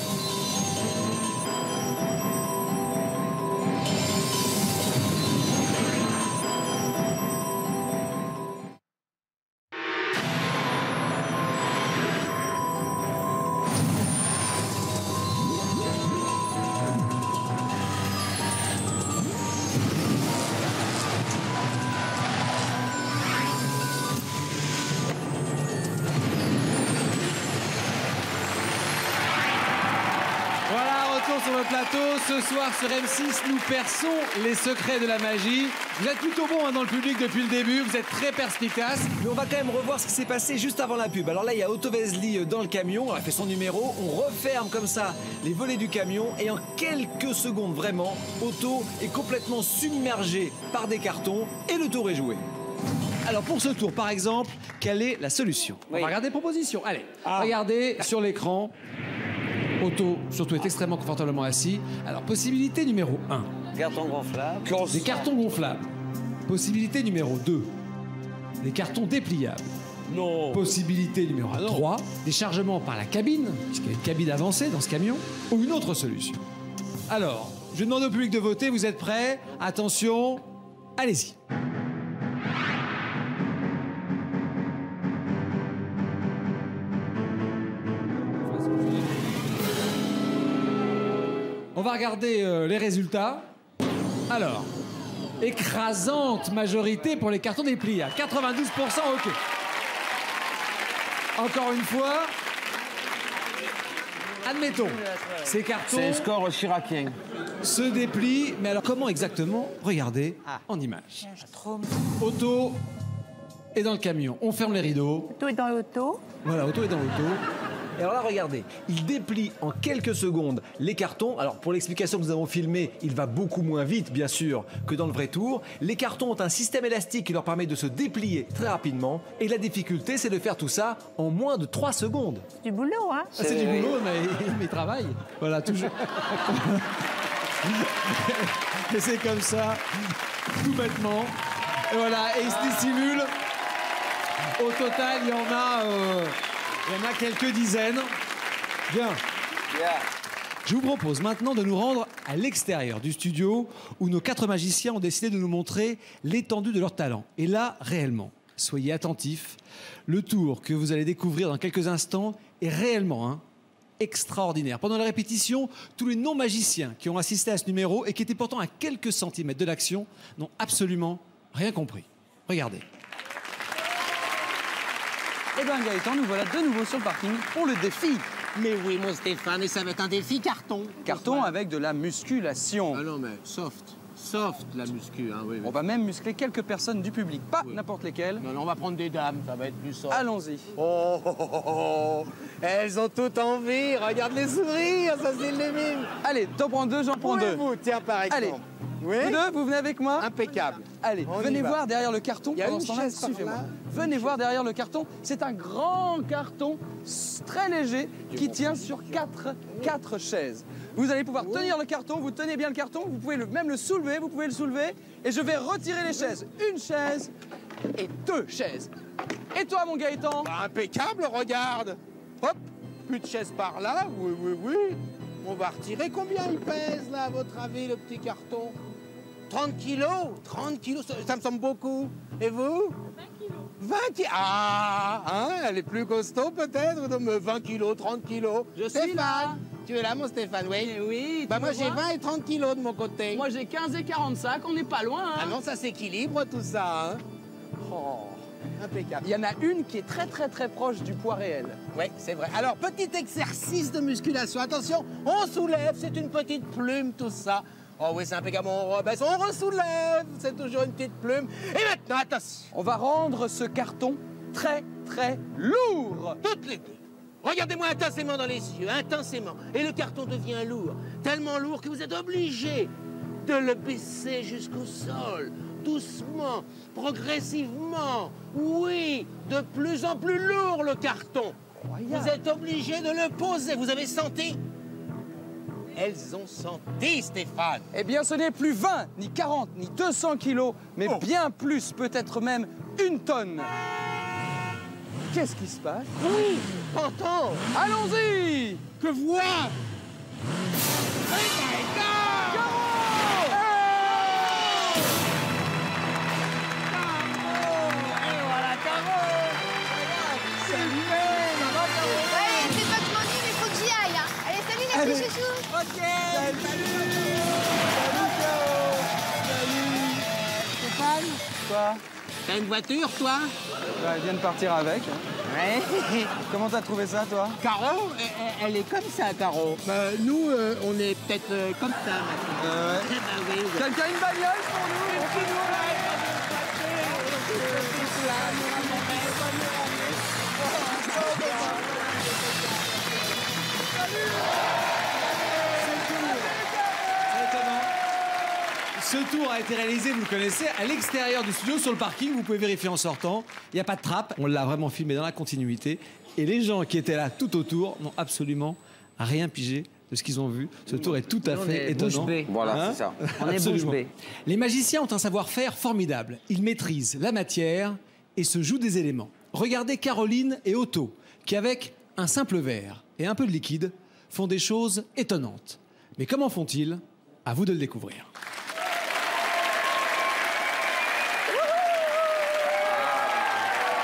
Sur le plateau, ce soir sur M six, nous perçons les secrets de la magie. Vous êtes plutôt bon hein, dans le public depuis le début, vous êtes très perspicace. Mais on va quand même revoir ce qui s'est passé juste avant la pub. Alors là, il y a Otto Vesely dans le camion, on a fait son numéro, on referme comme ça les volets du camion et en quelques secondes vraiment, Otto est complètement submergé par des cartons et le tour est joué. Alors pour ce tour, par exemple, quelle est la solution? On va regarder les propositions. Allez, regardez sur l'écran. Otto, surtout, est extrêmement confortablement assis. Alors, possibilité numéro un. Carton gonflable. Des cartons gonflables. Possibilité numéro deux. Des cartons dépliables. Non. Possibilité numéro trois. Des chargements par la cabine, puisqu'il y a une cabine avancée dans ce camion. Ou une autre solution. Alors, je demande au public de voter. Vous êtes prêts? Attention, allez-y. On va regarder euh, les résultats. Alors, écrasante majorité pour les cartons dépliés. quatre-vingt-douze pour cent, ok. Encore une fois, admettons, ces cartons... C'est un score chiracien. Se déplient, mais alors comment exactement? Regardez en image. Otto est dans le camion, on ferme les rideaux. Otto est dans l'auto. Voilà, Otto est dans l'auto. Et alors là, regardez, il déplie en quelques secondes les cartons. Alors, pour l'explication que nous avons filmée, il va beaucoup moins vite, bien sûr, que dans le vrai tour. Les cartons ont un système élastique qui leur permet de se déplier très rapidement. Et la difficulté, c'est de faire tout ça en moins de trois secondes. C'est du boulot, hein? Ah, c'est du boulot, mais, mais il travaille. Voilà, toujours. Et c'est comme ça, tout bêtement. Et voilà, et il se dissimule. Au total, il y en a... Euh... Il y en a quelques dizaines. Bien. Je vous propose maintenant de nous rendre à l'extérieur du studio où nos quatre magiciens ont décidé de nous montrer l'étendue de leur talent. Et là, réellement, soyez attentifs. Le tour que vous allez découvrir dans quelques instants est réellement hein, extraordinaire. Pendant la répétition, tous les non-magiciens qui ont assisté à ce numéro et qui étaient pourtant à quelques centimètres de l'action n'ont absolument rien compris. Regardez. Eh bien Gaëtan, nous voilà de nouveau sur le parking pour le défi. Mais oui, mon Stéphane, et ça va être un défi carton. Carton avec de la musculation. Ah non, mais soft. Soft, la muscu, hein, oui, oui. On va même muscler quelques personnes du public, pas oui. n'importe lesquelles. Non, non, on va prendre des dames, ça va être plus soft. Allons-y. Oh, oh, oh, oh, elles ont toutes envie, regarde les sourires, ça c'est le mime. Allez, t'en prends deux, j'en prends deux. Vous, tiens, par exemple. Allez, oui. Vous deux, vous venez avec moi? Impeccable. Allez, on venez voir derrière le carton. Il y a Pendant une ce temps-là, chaise par suivez-moi. là. Venez voir derrière le carton. C'est un grand carton très léger qui tient sur quatre, quatre chaises. Vous allez pouvoir oui. tenir le carton, vous tenez bien le carton, vous pouvez le, même le soulever, vous pouvez le soulever. Et je vais retirer les chaises. Une chaise et deux chaises. Et toi, mon Gaëtan? Bah, impeccable, regarde. Hop, plus de chaises par là, oui, oui, oui. On va retirer. Combien il pèse, là, à votre avis, le petit carton? trente kilos? trente kilos, ça, ça me semble beaucoup. Et vous? vingt kilos. vingt kilos. Ah, hein, elle est plus costaud peut-être? vingt kilos, trente kilos. Je Stéphane, suis là. Tu es là, mon Stéphane, oui? Eh oui. Bah, moi, j'ai vingt et trente kilos de mon côté. Moi, j'ai quinze et quarante-cinq, on n'est pas loin. Hein. Ah non, ça s'équilibre, tout ça. Hein. Oh. Impeccable. Il y en a une qui est très, très, très proche du poids réel. Oui, c'est vrai. Alors, petit exercice de musculation. Attention, on soulève, c'est une petite plume, tout ça. Oh oui, c'est impeccable, on rebaisse, on ressoulève, c'est toujours une petite plume. Et maintenant, attention. On va rendre ce carton très, très lourd. Toutes les deux. Regardez-moi intensément dans les yeux, intensément. Et le carton devient lourd, tellement lourd que vous êtes obligé de le baisser jusqu'au sol. Doucement, progressivement. Oui, de plus en plus lourd le carton. Incroyable. Vous êtes obligé de le poser. Vous avez senti? Elles ont senti, Stéphane. Eh bien, ce n'est plus vingt, ni quarante, ni deux cents kilos, mais oh. bien plus, peut-être même une tonne. Qu'est-ce qui se passe? Oui, entends. Allons-y. Que vois? Salut chouchou. Ok. Salut. Salut Caro. Salut. Stéphane. Quoi? T'as une voiture, toi? Bah, elle vient de partir avec. Ouais. Comment t'as trouvé ça, toi? Caro, elle, elle est comme ça, Caro. Bah, nous, euh, on est peut-être euh, comme ça, maintenant. Euh, ouais. Eh ben, oui, oui. Quelqu'un a une bagnole pour nous? Ce tour a été réalisé, vous le connaissez, à l'extérieur du studio, sur le parking. Vous pouvez vérifier en sortant. Il n'y a pas de trappe. On l'a vraiment filmé dans la continuité. Et les gens qui étaient là tout autour n'ont absolument rien pigé de ce qu'ils ont vu. Ce tour est tout à fait étonnant. Voilà, hein, c'est ça. On est bouche bée. Les magiciens ont un savoir-faire formidable. Ils maîtrisent la matière et se jouent des éléments. Regardez Caroline et Otto, qui avec un simple verre et un peu de liquide, font des choses étonnantes. Mais comment font-ils? À vous de le découvrir.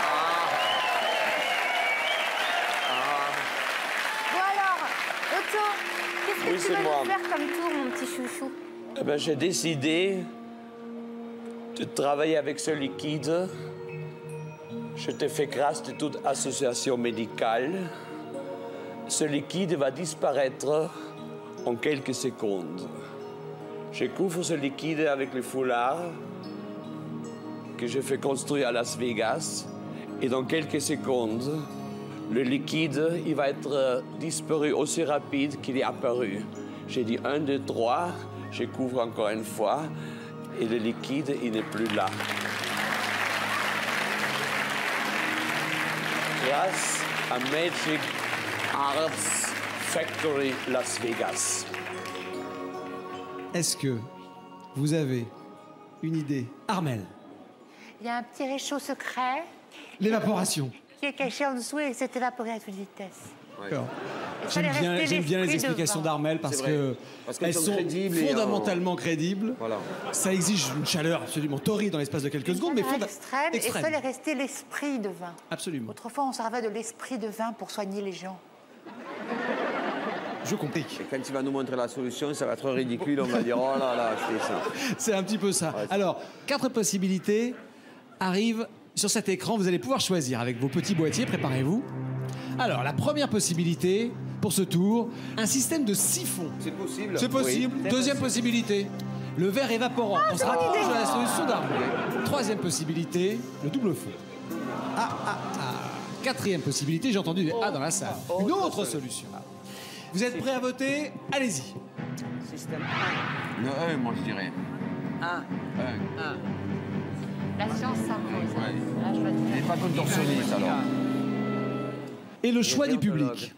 Bon alors, Otto, Qu'est-ce que Oui, tu c'est vas moi. nous faire comme tour, mon petit chouchou? Eh ben, j'ai décidé de travailler avec ce liquide. Je te fais grâce de toute association médicale. Ce liquide va disparaître en quelques secondes. Je couvre ce liquide avec le foulard que je fais construire à Las Vegas. Et dans quelques secondes, le liquide, il va être disparu aussi rapide qu'il est apparu. J'ai dit un, deux, trois, je couvre encore une fois, et le liquide, il n'est plus là. Grâce à Magic Arts Factory Las Vegas. Est-ce que vous avez une idée? Armel, Il y a un petit réchaud secret l'évaporation. qui est caché en dessous et s'est évaporé à toute vitesse. D'accord. Il J'aime fallait bien, rester j'aime bien les l'esprit explications devant. d'Armel parce C'est vrai. que Parce qu'elles elles sont sont crédibles et fondamentalement crédibles. Voilà. Ça exige une chaleur absolument torride dans l'espace de quelques secondes, mais fonda- Extrême, et il extrême. fallait rester l'esprit de vin. Absolument. Autrefois, on servait de l'esprit de vin pour soigner les gens. Je comprends. Et quand il va nous montrer la solution, ça va être ridicule. On va dire, oh là là, c'était ça. C'est un petit peu ça. Alors, quatre possibilités arrivent sur cet écran. Vous allez pouvoir choisir avec vos petits boîtiers. Préparez-vous. Alors, la première possibilité pour ce tour, un système de siphon. C'est possible. C'est possible. Oui. Deuxième possibilité, le verre évaporant. On se rapproche de la solution d'Armel. Troisième possibilité, le double fond. Ah, ah, ah. Quatrième possibilité, j'ai entendu des A dans la salle. Une autre solution. Vous êtes prêts à voter? Allez-y. Système Le un, moi je dirais. un. Un. un. La science s'impose. Ouais. Là, je vais te Il n'est pas contorsionniste alors. Et le choix du public.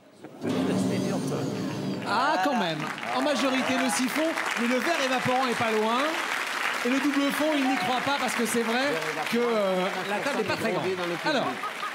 Ah, quand même. En majorité, le siphon, mais le verre évaporant est pas loin. Et le double fond, il n'y croit pas parce que c'est vrai que euh, la table n'est pas très grande. Alors,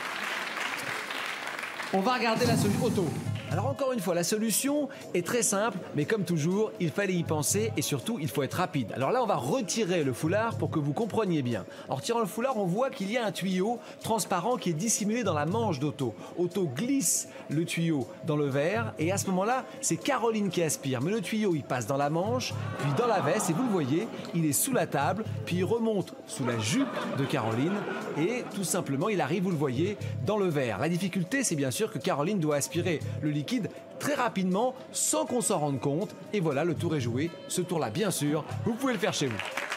on va regarder la solution. Otto. Alors encore une fois, la solution est très simple, mais comme toujours, il fallait y penser et surtout, il faut être rapide. Alors là, on va retirer le foulard pour que vous compreniez bien. En retirant le foulard, on voit qu'il y a un tuyau transparent qui est dissimulé dans la manche d'Otto. Otto glisse le tuyau dans le verre et à ce moment-là, c'est Caroline qui aspire. Mais le tuyau, il passe dans la manche, puis dans la veste et vous le voyez, il est sous la table, puis il remonte sous la jupe de Caroline et tout simplement, il arrive, vous le voyez, dans le verre. La difficulté, c'est bien sûr que Caroline doit aspirer le liquide très rapidement sans qu'on s'en rende compte. Et voilà, le tour est joué. Ce tour-là, bien sûr, vous pouvez le faire chez vous.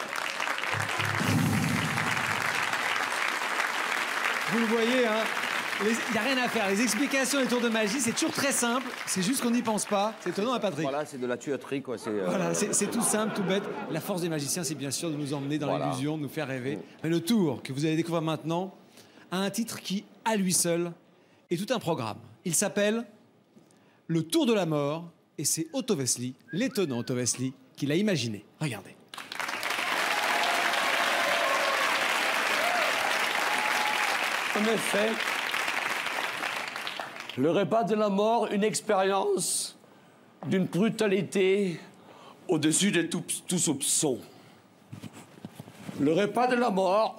Vous le voyez, hein, il n'y a rien à faire. Les explications des tours de magie, c'est toujours très simple. C'est juste qu'on n'y pense pas. C'est étonnant, hein, Patrick? Voilà, c'est de la tuyauterie, quoi. C'est, euh, Voilà, c'est c'est tout simple, tout bête. La force des magiciens, c'est bien sûr de nous emmener dans Voilà. l'illusion, de nous faire rêver. Mais le tour que vous allez découvrir maintenant a un titre qui, à lui seul, est tout un programme. Il s'appelle Le Tour de la Mort, et c'est Otto Wessely, l'étonnant Otto Wessely, qui l'a imaginé. Regardez. En effet, le repas de la mort, une expérience d'une brutalité au-dessus de tout, tout soupçon. Le repas de la mort.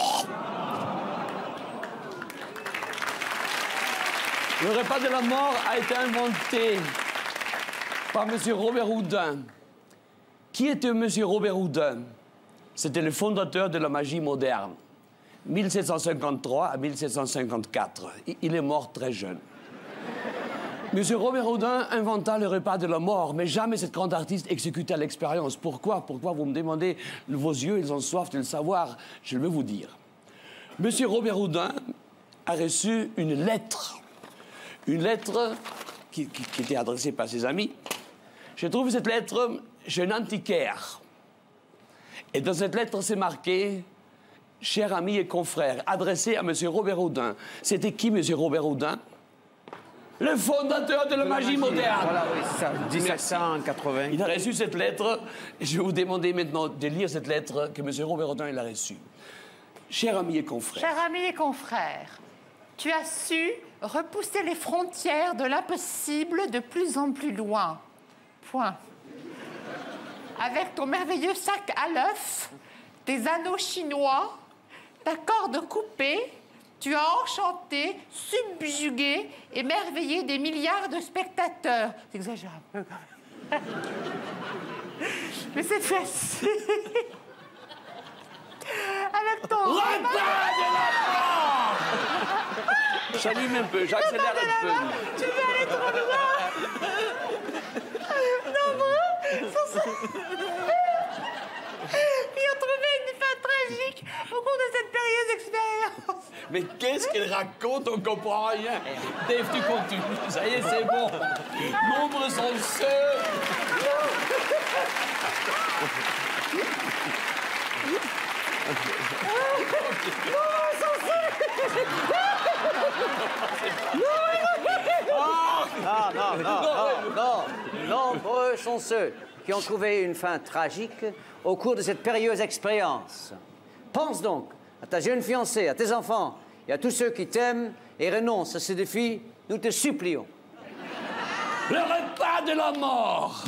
Le repas de la mort a été inventé par M. Robert Houdin. Qui était M. Robert Houdin? C'était le fondateur de la magie moderne. mille sept cent cinquante-trois à mille sept cent cinquante-quatre. Il est mort très jeune. M. Robert Houdin inventa le repas de la mort, mais jamais cette grande artiste exécuta l'expérience. Pourquoi? Pourquoi vous me demandez? Vos yeux, ils ont soif de le savoir. Je vais vous dire. M. Robert Houdin a reçu une lettre. Une lettre qui, qui, qui était adressée par ses amis. J'ai trouvé cette lettre chez un antiquaire. Et dans cette lettre, c'est marqué « Cher ami et confrère », adressé à M. Robert Houdin. C'était qui, M. Robert Houdin? Le fondateur de la De la magie magie, moderne. voilà, oui, c'est ça, dix-sept cent quatre-vingts. Il a reçu cette lettre, et je vais vous demander maintenant de lire cette lettre que M. Robert Houdin il a reçue. Cher ami et confrère. Cher ami et confrère, tu as su repousser les frontières de l'impossible de plus en plus loin. Point. Avec ton merveilleux sac à l'œuf, tes anneaux chinois, ta corde coupée, Tu as enchanté, subjugué, émerveillé des milliards de spectateurs. T'exagères un peu, quand même. Mais cette fois-ci... Avec ton... Repas de la mort. J'allume un peu, j'accélère un peu. Tu veux aller trop loin. Non, moi, ça, ça... Ils ont trouvé une fin tragique au cours de cette périlleuse expérience. Mais qu'est-ce qu'elle raconte? On comprend rien. Dave, tu continues. Ça y est, c'est bon. Nombre sont ceux. Non, non, non, non, non. Nombreux sont ceux qui ont trouvé une fin tragique au cours de cette périlleuse expérience. Pense donc à ta jeune fiancée, à tes enfants et à tous ceux qui t'aiment et renoncent à ce défi, nous te supplions. Le repas de la mort.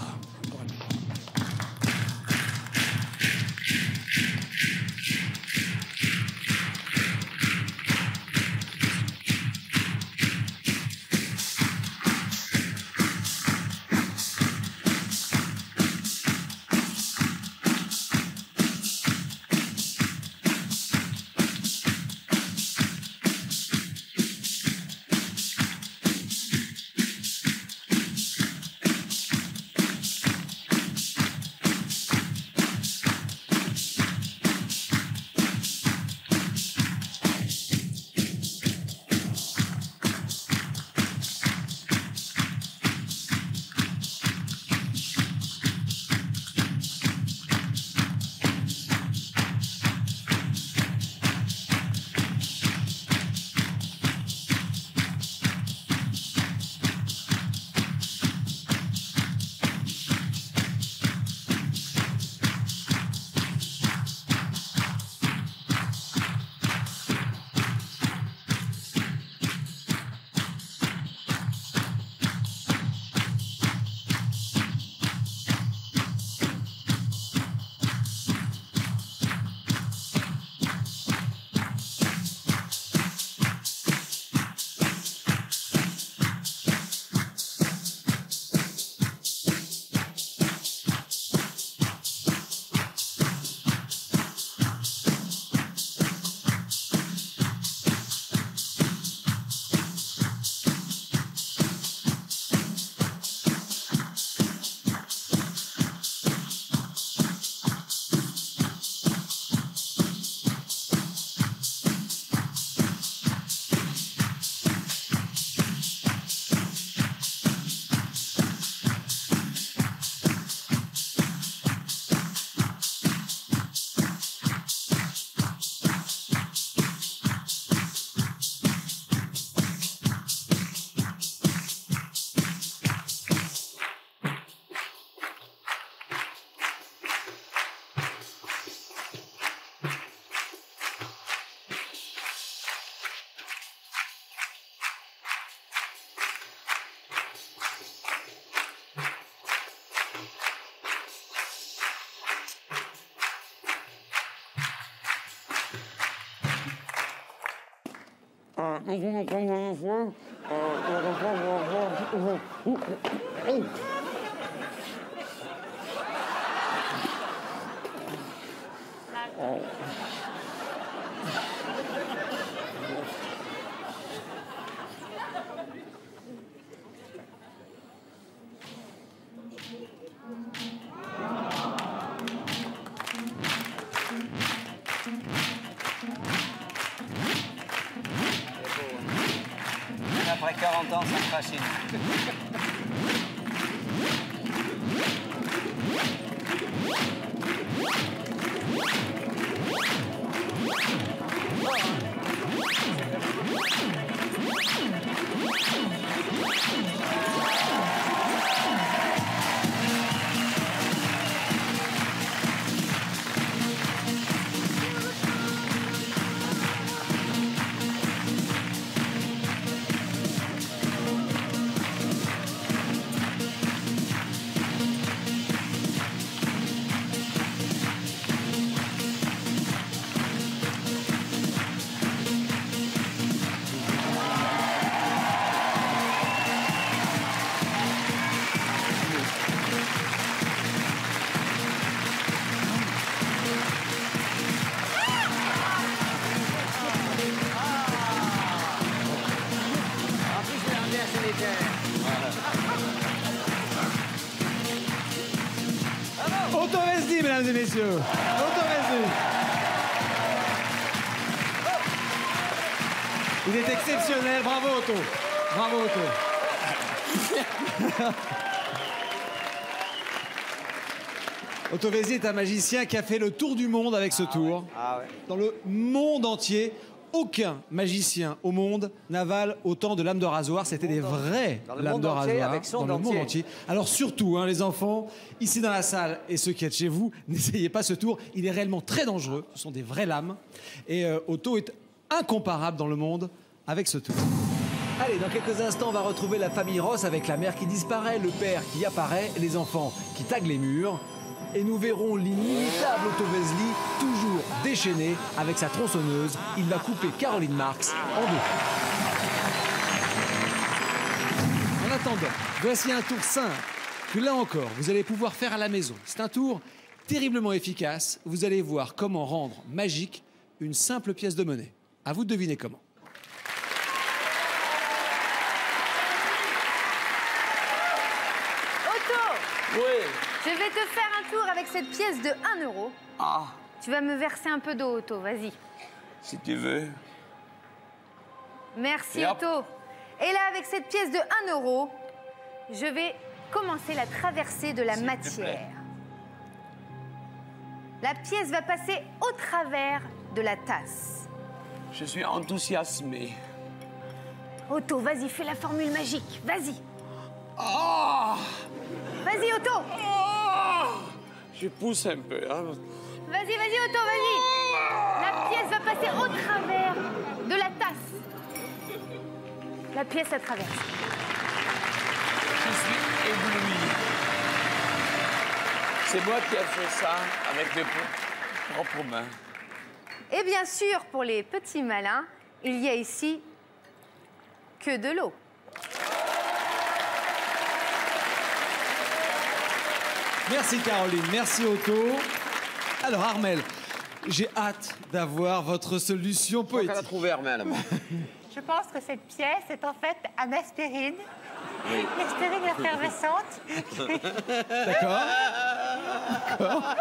Après quarante ans, ça me fascine. Otto Vesely, mesdames et messieurs. Otto Vesely. Il est exceptionnel. Bravo, Otto. Bravo, Otto. Otto Vesely est un magicien qui a fait le tour du monde avec ce tour. Ah ouais. Dans le monde entier, aucun magicien au monde n'avale autant de lames de rasoir. C'était des vraies Dans le lames monde de entier, rasoir avec son dans le monde dentier. entier. Alors surtout, hein, les enfants, ici dans la salle et ceux qui êtes chez vous, n'essayez pas ce tour. Il est réellement très dangereux. Ce sont des vraies lames. Et euh, Otto est incomparable dans le monde avec ce tour. Allez, dans quelques instants, on va retrouver la famille Ross avec la mère qui disparaît, le père qui apparaît, les enfants qui taguent les murs. Et nous verrons l'inimitable Otto Vesely, toujours déchaîné avec sa tronçonneuse. Il va couper Caroline Marx en deux. En attendant, voici un tour simple que là encore, vous allez pouvoir faire à la maison. C'est un tour terriblement efficace. Vous allez voir comment rendre magique une simple pièce de monnaie. À vous de deviner comment. Otto, Oui. je vais te faire un tour avec cette pièce de un euro. Ah, Tu vas me verser un peu d'eau, Otto, vas-y. si tu veux. Merci, Et hop. Otto. Et là, avec cette pièce de un euro, je vais commencer la traversée de la S'il te matière. plaît. La pièce va passer au travers de la tasse. Je suis enthousiasmé. Otto, vas-y, fais la formule magique, vas-y. Ah, Vas-y, Otto. ah, je pousse un peu. Hein. Vas-y, vas-y, Otto, vas-y. La pièce va passer au travers de la tasse. La pièce a traversé. Je suis ébloui. C'est moi qui ai fait ça avec mes pro- propres mains. Et bien sûr, pour les petits malins, il y a ici que de l'eau. Merci Caroline, merci Otto. Alors Armel, j'ai hâte d'avoir votre solution poétique. Qu'elle a trouvé Armel. Je pense que cette pièce est en fait un aspirine. Oui. Une aspirine effervescente. D'accord. D'accord.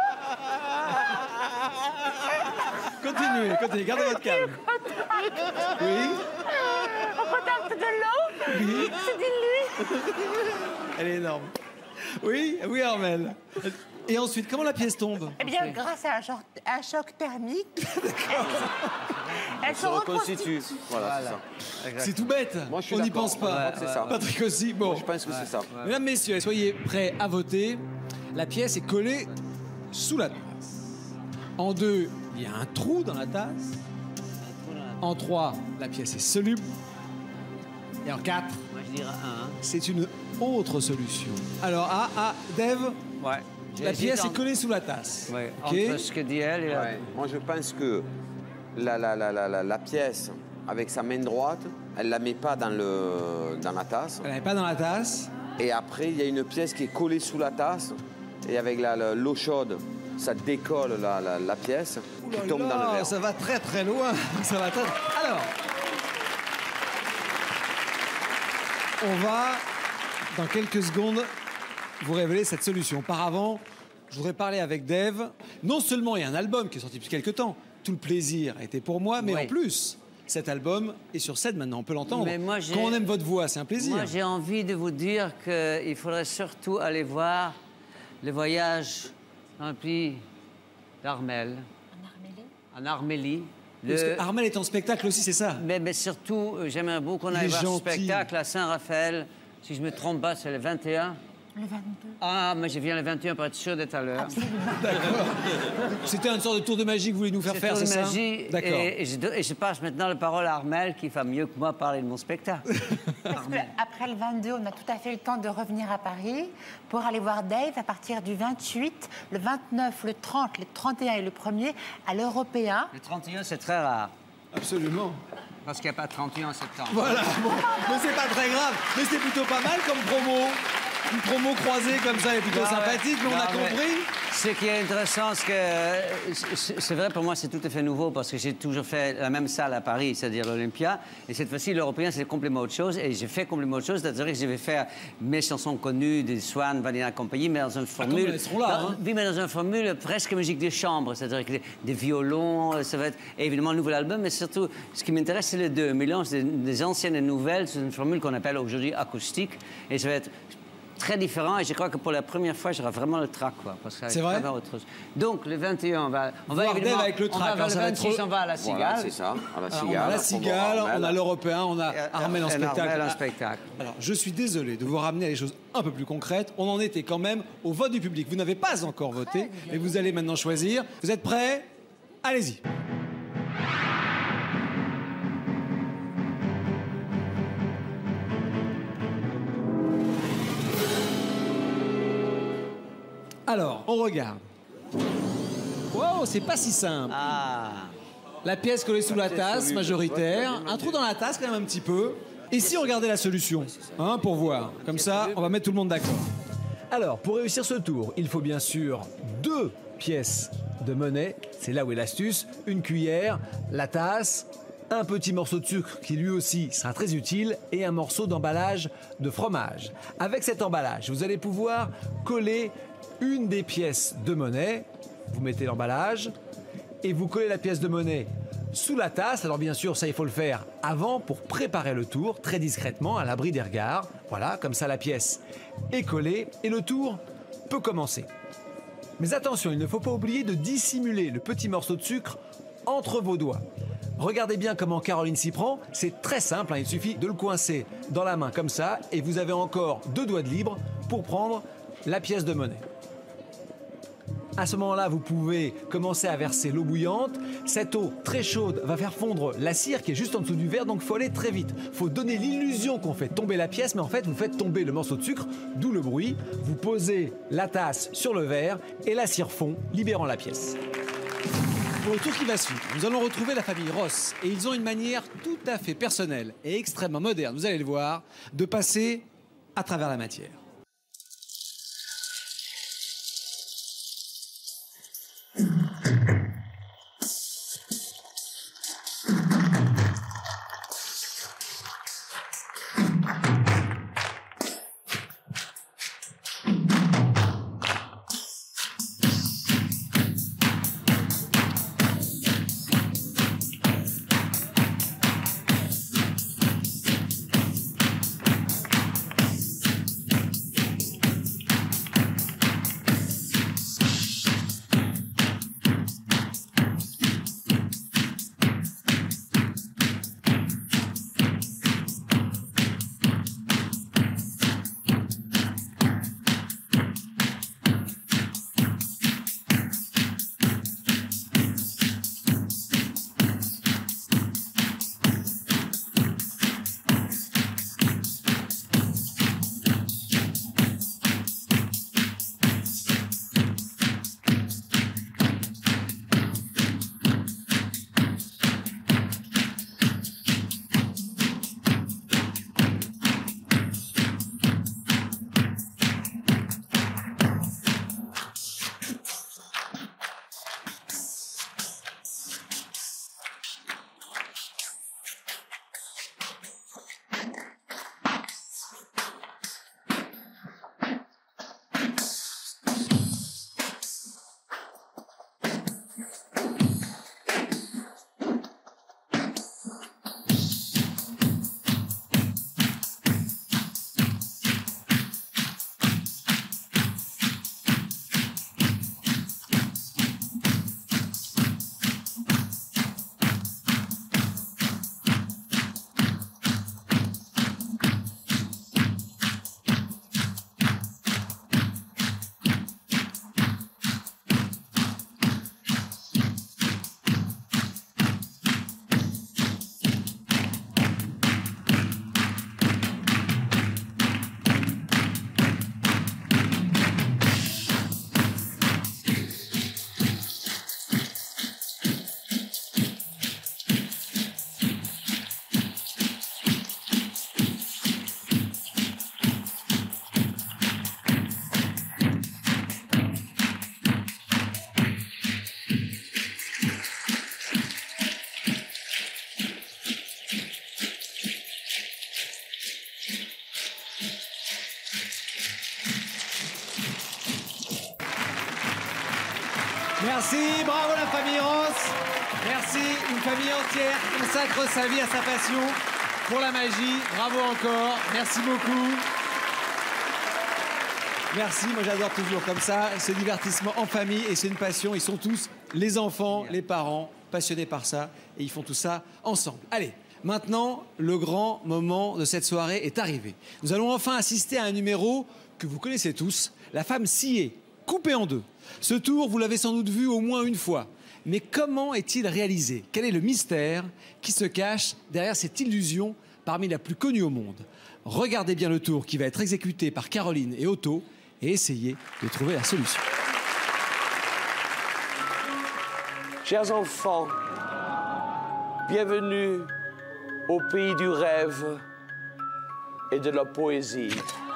Continuez, continuez, gardez votre calme. Oui. Au contact de l'eau, Oui. se dilue. Elle est énorme. Oui, oui Armel. Et ensuite, comment la pièce tombe? Eh bien, grâce à un choc, un choc thermique, elle se reconstitue. Voilà, c'est ça. C'est tout bête. Moi, je suis On n'y d'accord. pense pas. Ouais, c'est ça. Patrick aussi. Bon. Moi, je pense que c'est ça. Mesdames, messieurs, soyez prêts à voter. La pièce est collée sous la tasse. En deux, il y a un trou dans la tasse. En trois, la pièce est soluble. Et en quatre, Moi, je dirais un. c'est une autre solution. Alors, ah, ah, Dave, Ouais. la J'hésite pièce est entre- collée sous la tasse. Ouais, Ok. entre ce que dit elle et la... Ouais. Moi, je pense que la, la, la, la, la, la pièce, avec sa main droite, elle ne la met pas dans, le, dans la tasse. Elle n'est pas dans la tasse. Et après, il y a une pièce qui est collée sous la tasse. Et avec la- la- l'eau chaude, ça décolle la, la, la pièce qui Oh là tombe dans là, le verre. ça va très très loin. Ça va très... Alors, on va, dans quelques secondes, vous révéler cette solution. Auparavant, je voudrais parler avec Dave. Non seulement il y a un album qui est sorti depuis quelques temps, tout le plaisir a été pour moi, mais Oui. en plus, cet album est sur scène maintenant, on peut l'entendre. Mais moi, j'ai- Quand on aime votre voix, c'est un plaisir. Moi, j'ai envie de vous dire qu'il faudrait surtout aller voir le voyage rempli d'Armel. En Armélie. Parce que Armel est en spectacle aussi, c'est ça? Mais, mais surtout, euh, j'aimerais beaucoup qu'on Il aille est voir ce gentil. spectacle à Saint-Raphaël. Si je me trompe pas, c'est le vingt et un. Le vingt-deux. Ah, mais je viens le vingt et un pour être sûr d'être à l'heure. D'accord. C'était une sorte de tour de magie que vous voulez nous faire C'est faire, tour c'est de ça? magie. D'accord. Et, et je, et je passe maintenant la parole à Armel, qui va mieux que moi parler de mon spectacle. Parce qu'après le vingt-deux, on a tout à fait le temps de revenir à Paris pour aller voir Dave à partir du vingt-huit, le vingt-neuf, le trente, le trente et un et le premier à l'Européen. Le trente et un, c'est très rare. Absolument. Parce qu'il n'y a pas de trente et un en septembre. Voilà, bon, mais c'est pas très grave. Mais c'est plutôt pas mal comme promo. une promo croisée comme ça est plutôt Ouais, sympathique, mais on non, a mais compris. Ce qui est intéressant, c'est que c'est c'est vrai pour moi, c'est tout à fait nouveau parce que j'ai toujours fait la même salle à Paris, c'est-à-dire l'Olympia. Et cette fois-ci, l'Européen, c'est complètement autre chose. Et j'ai fait complètement autre chose, c'est-à-dire que je vais faire mes chansons connues, des Swan, Vanilla Compagnie, mais dans une formule. comme elles seront là, dans, hein. Oui, mais dans une formule presque musique de chambre, c'est-à-dire que des, des violons, ça va être évidemment un nouvel album, mais surtout, ce qui m'intéresse, c'est les deux, un mélange des, des anciennes et nouvelles. C'est une formule qu'on appelle aujourd'hui acoustique. Et ça va être très différent et je crois que pour la première fois, j'aurai vraiment le track, quoi. C'est vrai. Autre chose. Donc, le vingt et un, on va... On va Voir évidemment... Dave avec le track, on va, hein, le ça va être vingt-six, trop- on va à la Cigale. Voilà, c'est ça, à la Alors, Cigale. on a la Cigale, on a l'Européen, on a Armel en et spectacle. Armel en spectacle. Alors, je suis désolé de vous ramener à des choses un peu plus concrètes. On en était quand même au vote du public. Vous n'avez pas encore voté, mais vous allez maintenant choisir. Vous êtes prêts? Allez-y. Alors, on regarde. Wow, c'est pas si simple. Ah. La pièce collée sous la tasse, majoritaire. Un trou dans la tasse, quand même un petit peu. Et si on regardait la solution, hein, pour voir. Comme ça, on va mettre tout le monde d'accord. Alors, pour réussir ce tour, il faut bien sûr deux pièces de monnaie. C'est là où est l'astuce. Une cuillère, la tasse, un petit morceau de sucre qui lui aussi sera très utile et un morceau d'emballage de fromage. Avec cet emballage, vous allez pouvoir coller une des pièces de monnaie. Vous mettez l'emballage et vous collez la pièce de monnaie sous la tasse. Alors bien sûr, ça il faut le faire avant pour préparer le tour, très discrètement, à l'abri des regards. Voilà, comme ça la pièce est collée et le tour peut commencer. Mais attention, il ne faut pas oublier de dissimuler le petit morceau de sucre entre vos doigts. Regardez bien comment Caroline s'y prend, c'est très simple, hein, il suffit de le coincer dans la main comme ça et vous avez encore deux doigts de libre pour prendre la pièce de monnaie. À ce moment-là, vous pouvez commencer à verser l'eau bouillante. Cette eau très chaude va faire fondre la cire qui est juste en dessous du verre, donc il faut aller très vite. Il faut donner l'illusion qu'on fait tomber la pièce, mais en fait, vous faites tomber le morceau de sucre, d'où le bruit. Vous posez la tasse sur le verre et la cire fond, libérant la pièce. Pour le tour qui va suivre, nous allons retrouver la famille Ross. Et ils ont une manière tout à fait personnelle et extrêmement moderne, vous allez le voir, de passer à travers la matière. Merci, bravo la famille Ross. Merci, une famille entière qui consacre sa vie à sa passion pour la magie. Bravo encore, merci beaucoup. Merci, moi j'adore toujours comme ça, ce divertissement en famille et c'est une passion. Ils sont tous, les enfants, les parents, passionnés par ça et ils font tout ça ensemble. Allez, maintenant, le grand moment de cette soirée est arrivé. Nous allons enfin assister à un numéro que vous connaissez tous, la femme sciée, coupée en deux. Ce tour, vous l'avez sans doute vu au moins une fois. Mais comment est-il réalisé? Quel est le mystère qui se cache derrière cette illusion parmi la plus connue au monde? Regardez bien le tour qui va être exécuté par Caroline et Otto et essayez de trouver la solution. Chers enfants, bienvenue au pays du rêve et de la poésie.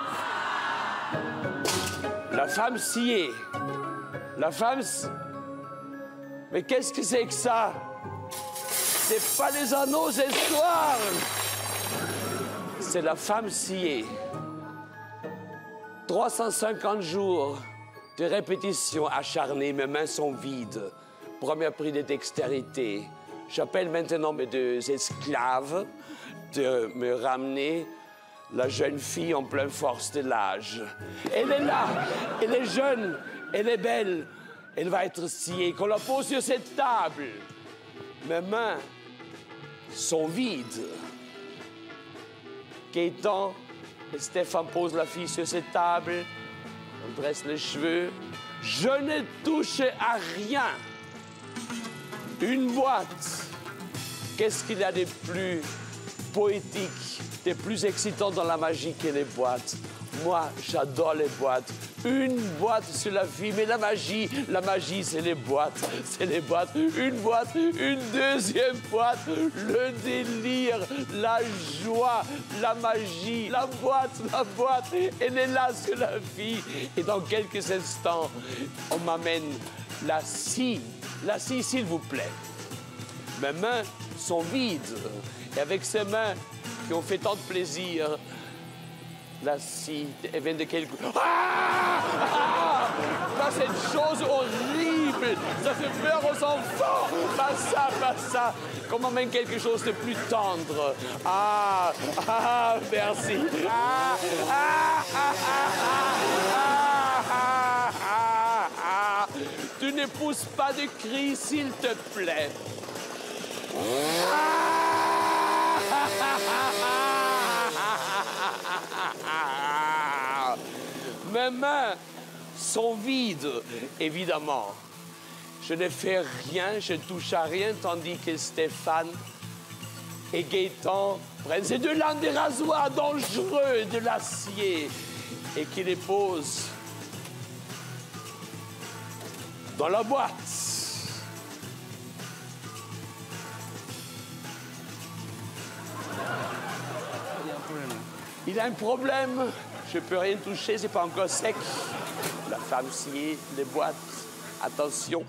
La femme sciée. La femme... Mais qu'est-ce que c'est que ça? C'est pas les anneaux ce soir. C'est la femme sciée. trois cent cinquante jours de répétition acharnée, mes mains sont vides. Premier prix de dextérité. J'appelle maintenant mes deux esclaves de me ramener la jeune fille en pleine force de l'âge. Elle est là, elle est jeune, elle est belle, elle va être sciée. Qu'on la pose sur cette table. Mes mains sont vides. Gaëtan et Stéphane posent la fille sur cette table. On dresse les cheveux. Je ne touche à rien. Une boîte. Qu'est-ce qu'il y a de plus poétique, de plus excitant dans la magie que les boîtes? Moi, j'adore les boîtes. Une boîte sur la fille, mais la magie, la magie, c'est les boîtes. C'est les boîtes. Une boîte, une deuxième boîte. Le délire, la joie, la magie, la boîte, la boîte. Elle est là sur la fille. Et dans quelques instants, on m'amène la scie. La scie, s'il vous plaît. Mes mains sont vides. Et avec ces mains qui ont fait tant de plaisir, la scie, elle vient de quelque... Ah! Ah! Pas cette chose horrible! Ça fait peur aux enfants! Pas ça, pas ça! Qu'on m'amène quelque chose de plus tendre. Ah! Ah! Merci! Ah! Ah! Ah! Ah! Ah! Ah! Ah! Ah! Tu ne pousses pas de cris, s'il te plaît. Ah! Mes mains sont vides, évidemment. Je ne fais rien, je ne touche à rien, tandis que Stéphane et Gaëtan prennent ces deux lames des rasoirs dangereux de l'acier et qui les posent dans la boîte. Il a un problème. Je ne peux rien toucher, c'est pas encore sec. La femme sciée, les boîtes. Attention.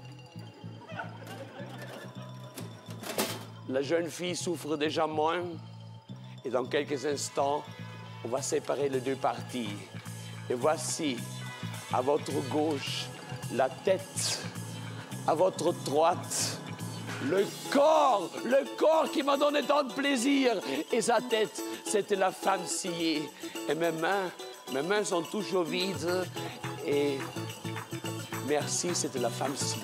La jeune fille souffre déjà moins. Et dans quelques instants, on va séparer les deux parties. Et voici, à votre gauche, la tête. À votre droite, le corps. Le corps qui m'a donné tant de plaisir. Et sa tête, c'était la femme sciée. Et mes mains, mes mains sont toujours vides. Et merci, c'était la femme sciée.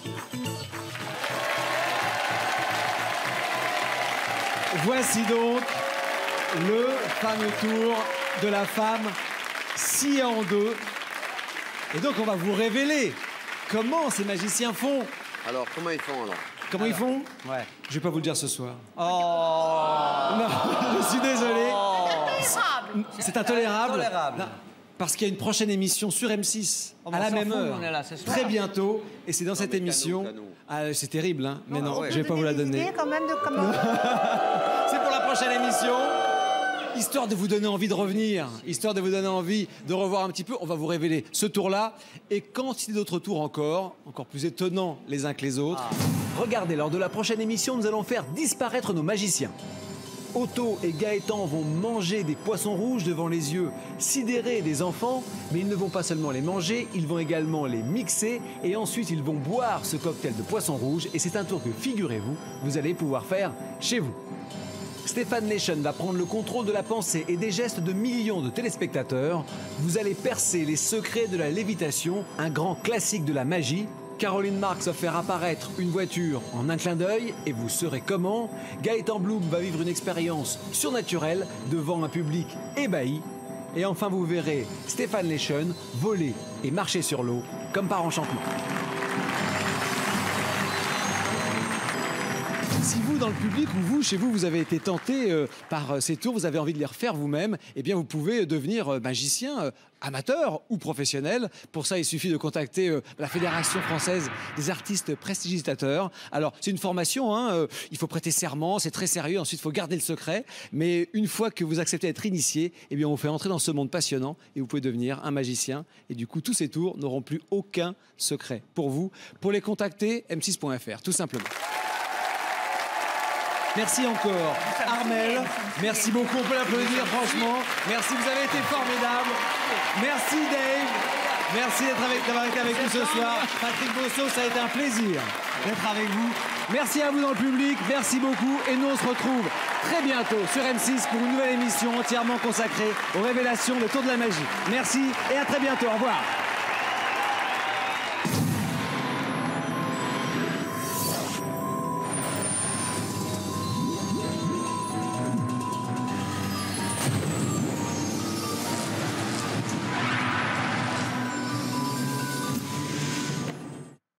Voici donc le fameux tour de la femme sciée en deux. Et donc, on va vous révéler comment ces magiciens font. Alors, comment ils font, alors? Comment alors. ils font? Ouais. Je vais pas vous le dire ce soir. Oh non, je suis désolé. Oh. C'est intolérable. Intolérable. Non, parce qu'il y a une prochaine émission sur M six Oh, à la on s'en même fout, heure, on est là ce soir. très bientôt. Et c'est dans cette mais émission. cadeau, cadeau. Ah, c'est terrible, hein. Mais non, ouais. je vais pas vous la donner. Idée quand même de comment. C'est pour la prochaine émission. Histoire de vous donner envie de revenir, histoire de vous donner envie de revoir un petit peu, on va vous révéler ce tour-là et quantité d'autres tours encore, encore plus étonnants les uns que les autres. Regardez, lors de la prochaine émission, nous allons faire disparaître nos magiciens. Otto et Gaëtan vont manger des poissons rouges devant les yeux sidérés des enfants, mais ils ne vont pas seulement les manger, ils vont également les mixer et ensuite ils vont boire ce cocktail de poissons rouges et c'est un tour que, figurez-vous, vous allez pouvoir faire chez vous. Stéphane Leschen va prendre le contrôle de la pensée et des gestes de millions de téléspectateurs. Vous allez percer les secrets de la lévitation, un grand classique de la magie. Caroline Marx va faire apparaître une voiture en un clin d'œil et vous saurez comment. Gaëtan Bloom va vivre une expérience surnaturelle devant un public ébahi. Et enfin, vous verrez Stéphane Leschen voler et marcher sur l'eau comme par enchantement. Si vous, dans le public, ou vous, chez vous, vous avez été tenté euh, par euh, ces tours, vous avez envie de les refaire vous-même, eh bien, vous pouvez devenir euh, magicien euh, amateur ou professionnel. Pour ça, il suffit de contacter euh, la Fédération française des artistes prestigitateurs. Alors, c'est une formation, hein, euh, il faut prêter serment, c'est très sérieux, ensuite, il faut garder le secret. Mais une fois que vous acceptez d'être initié, eh bien, on vous fait entrer dans ce monde passionnant et vous pouvez devenir un magicien. Et du coup, tous ces tours n'auront plus aucun secret pour vous. Pour les contacter, m six point f r, tout simplement. Merci encore, Armelle. Merci beaucoup, on peut l'applaudir, franchement. Merci, vous avez été formidable. Merci, Dave. Merci d'avoir été avec nous ce soir. Patrick Bosso, ça a été un plaisir d'être avec vous. Merci à vous dans le public, merci beaucoup. Et nous, on se retrouve très bientôt sur M six pour une nouvelle émission entièrement consacrée aux révélations de Tour de la Magie. Merci et à très bientôt. Au revoir.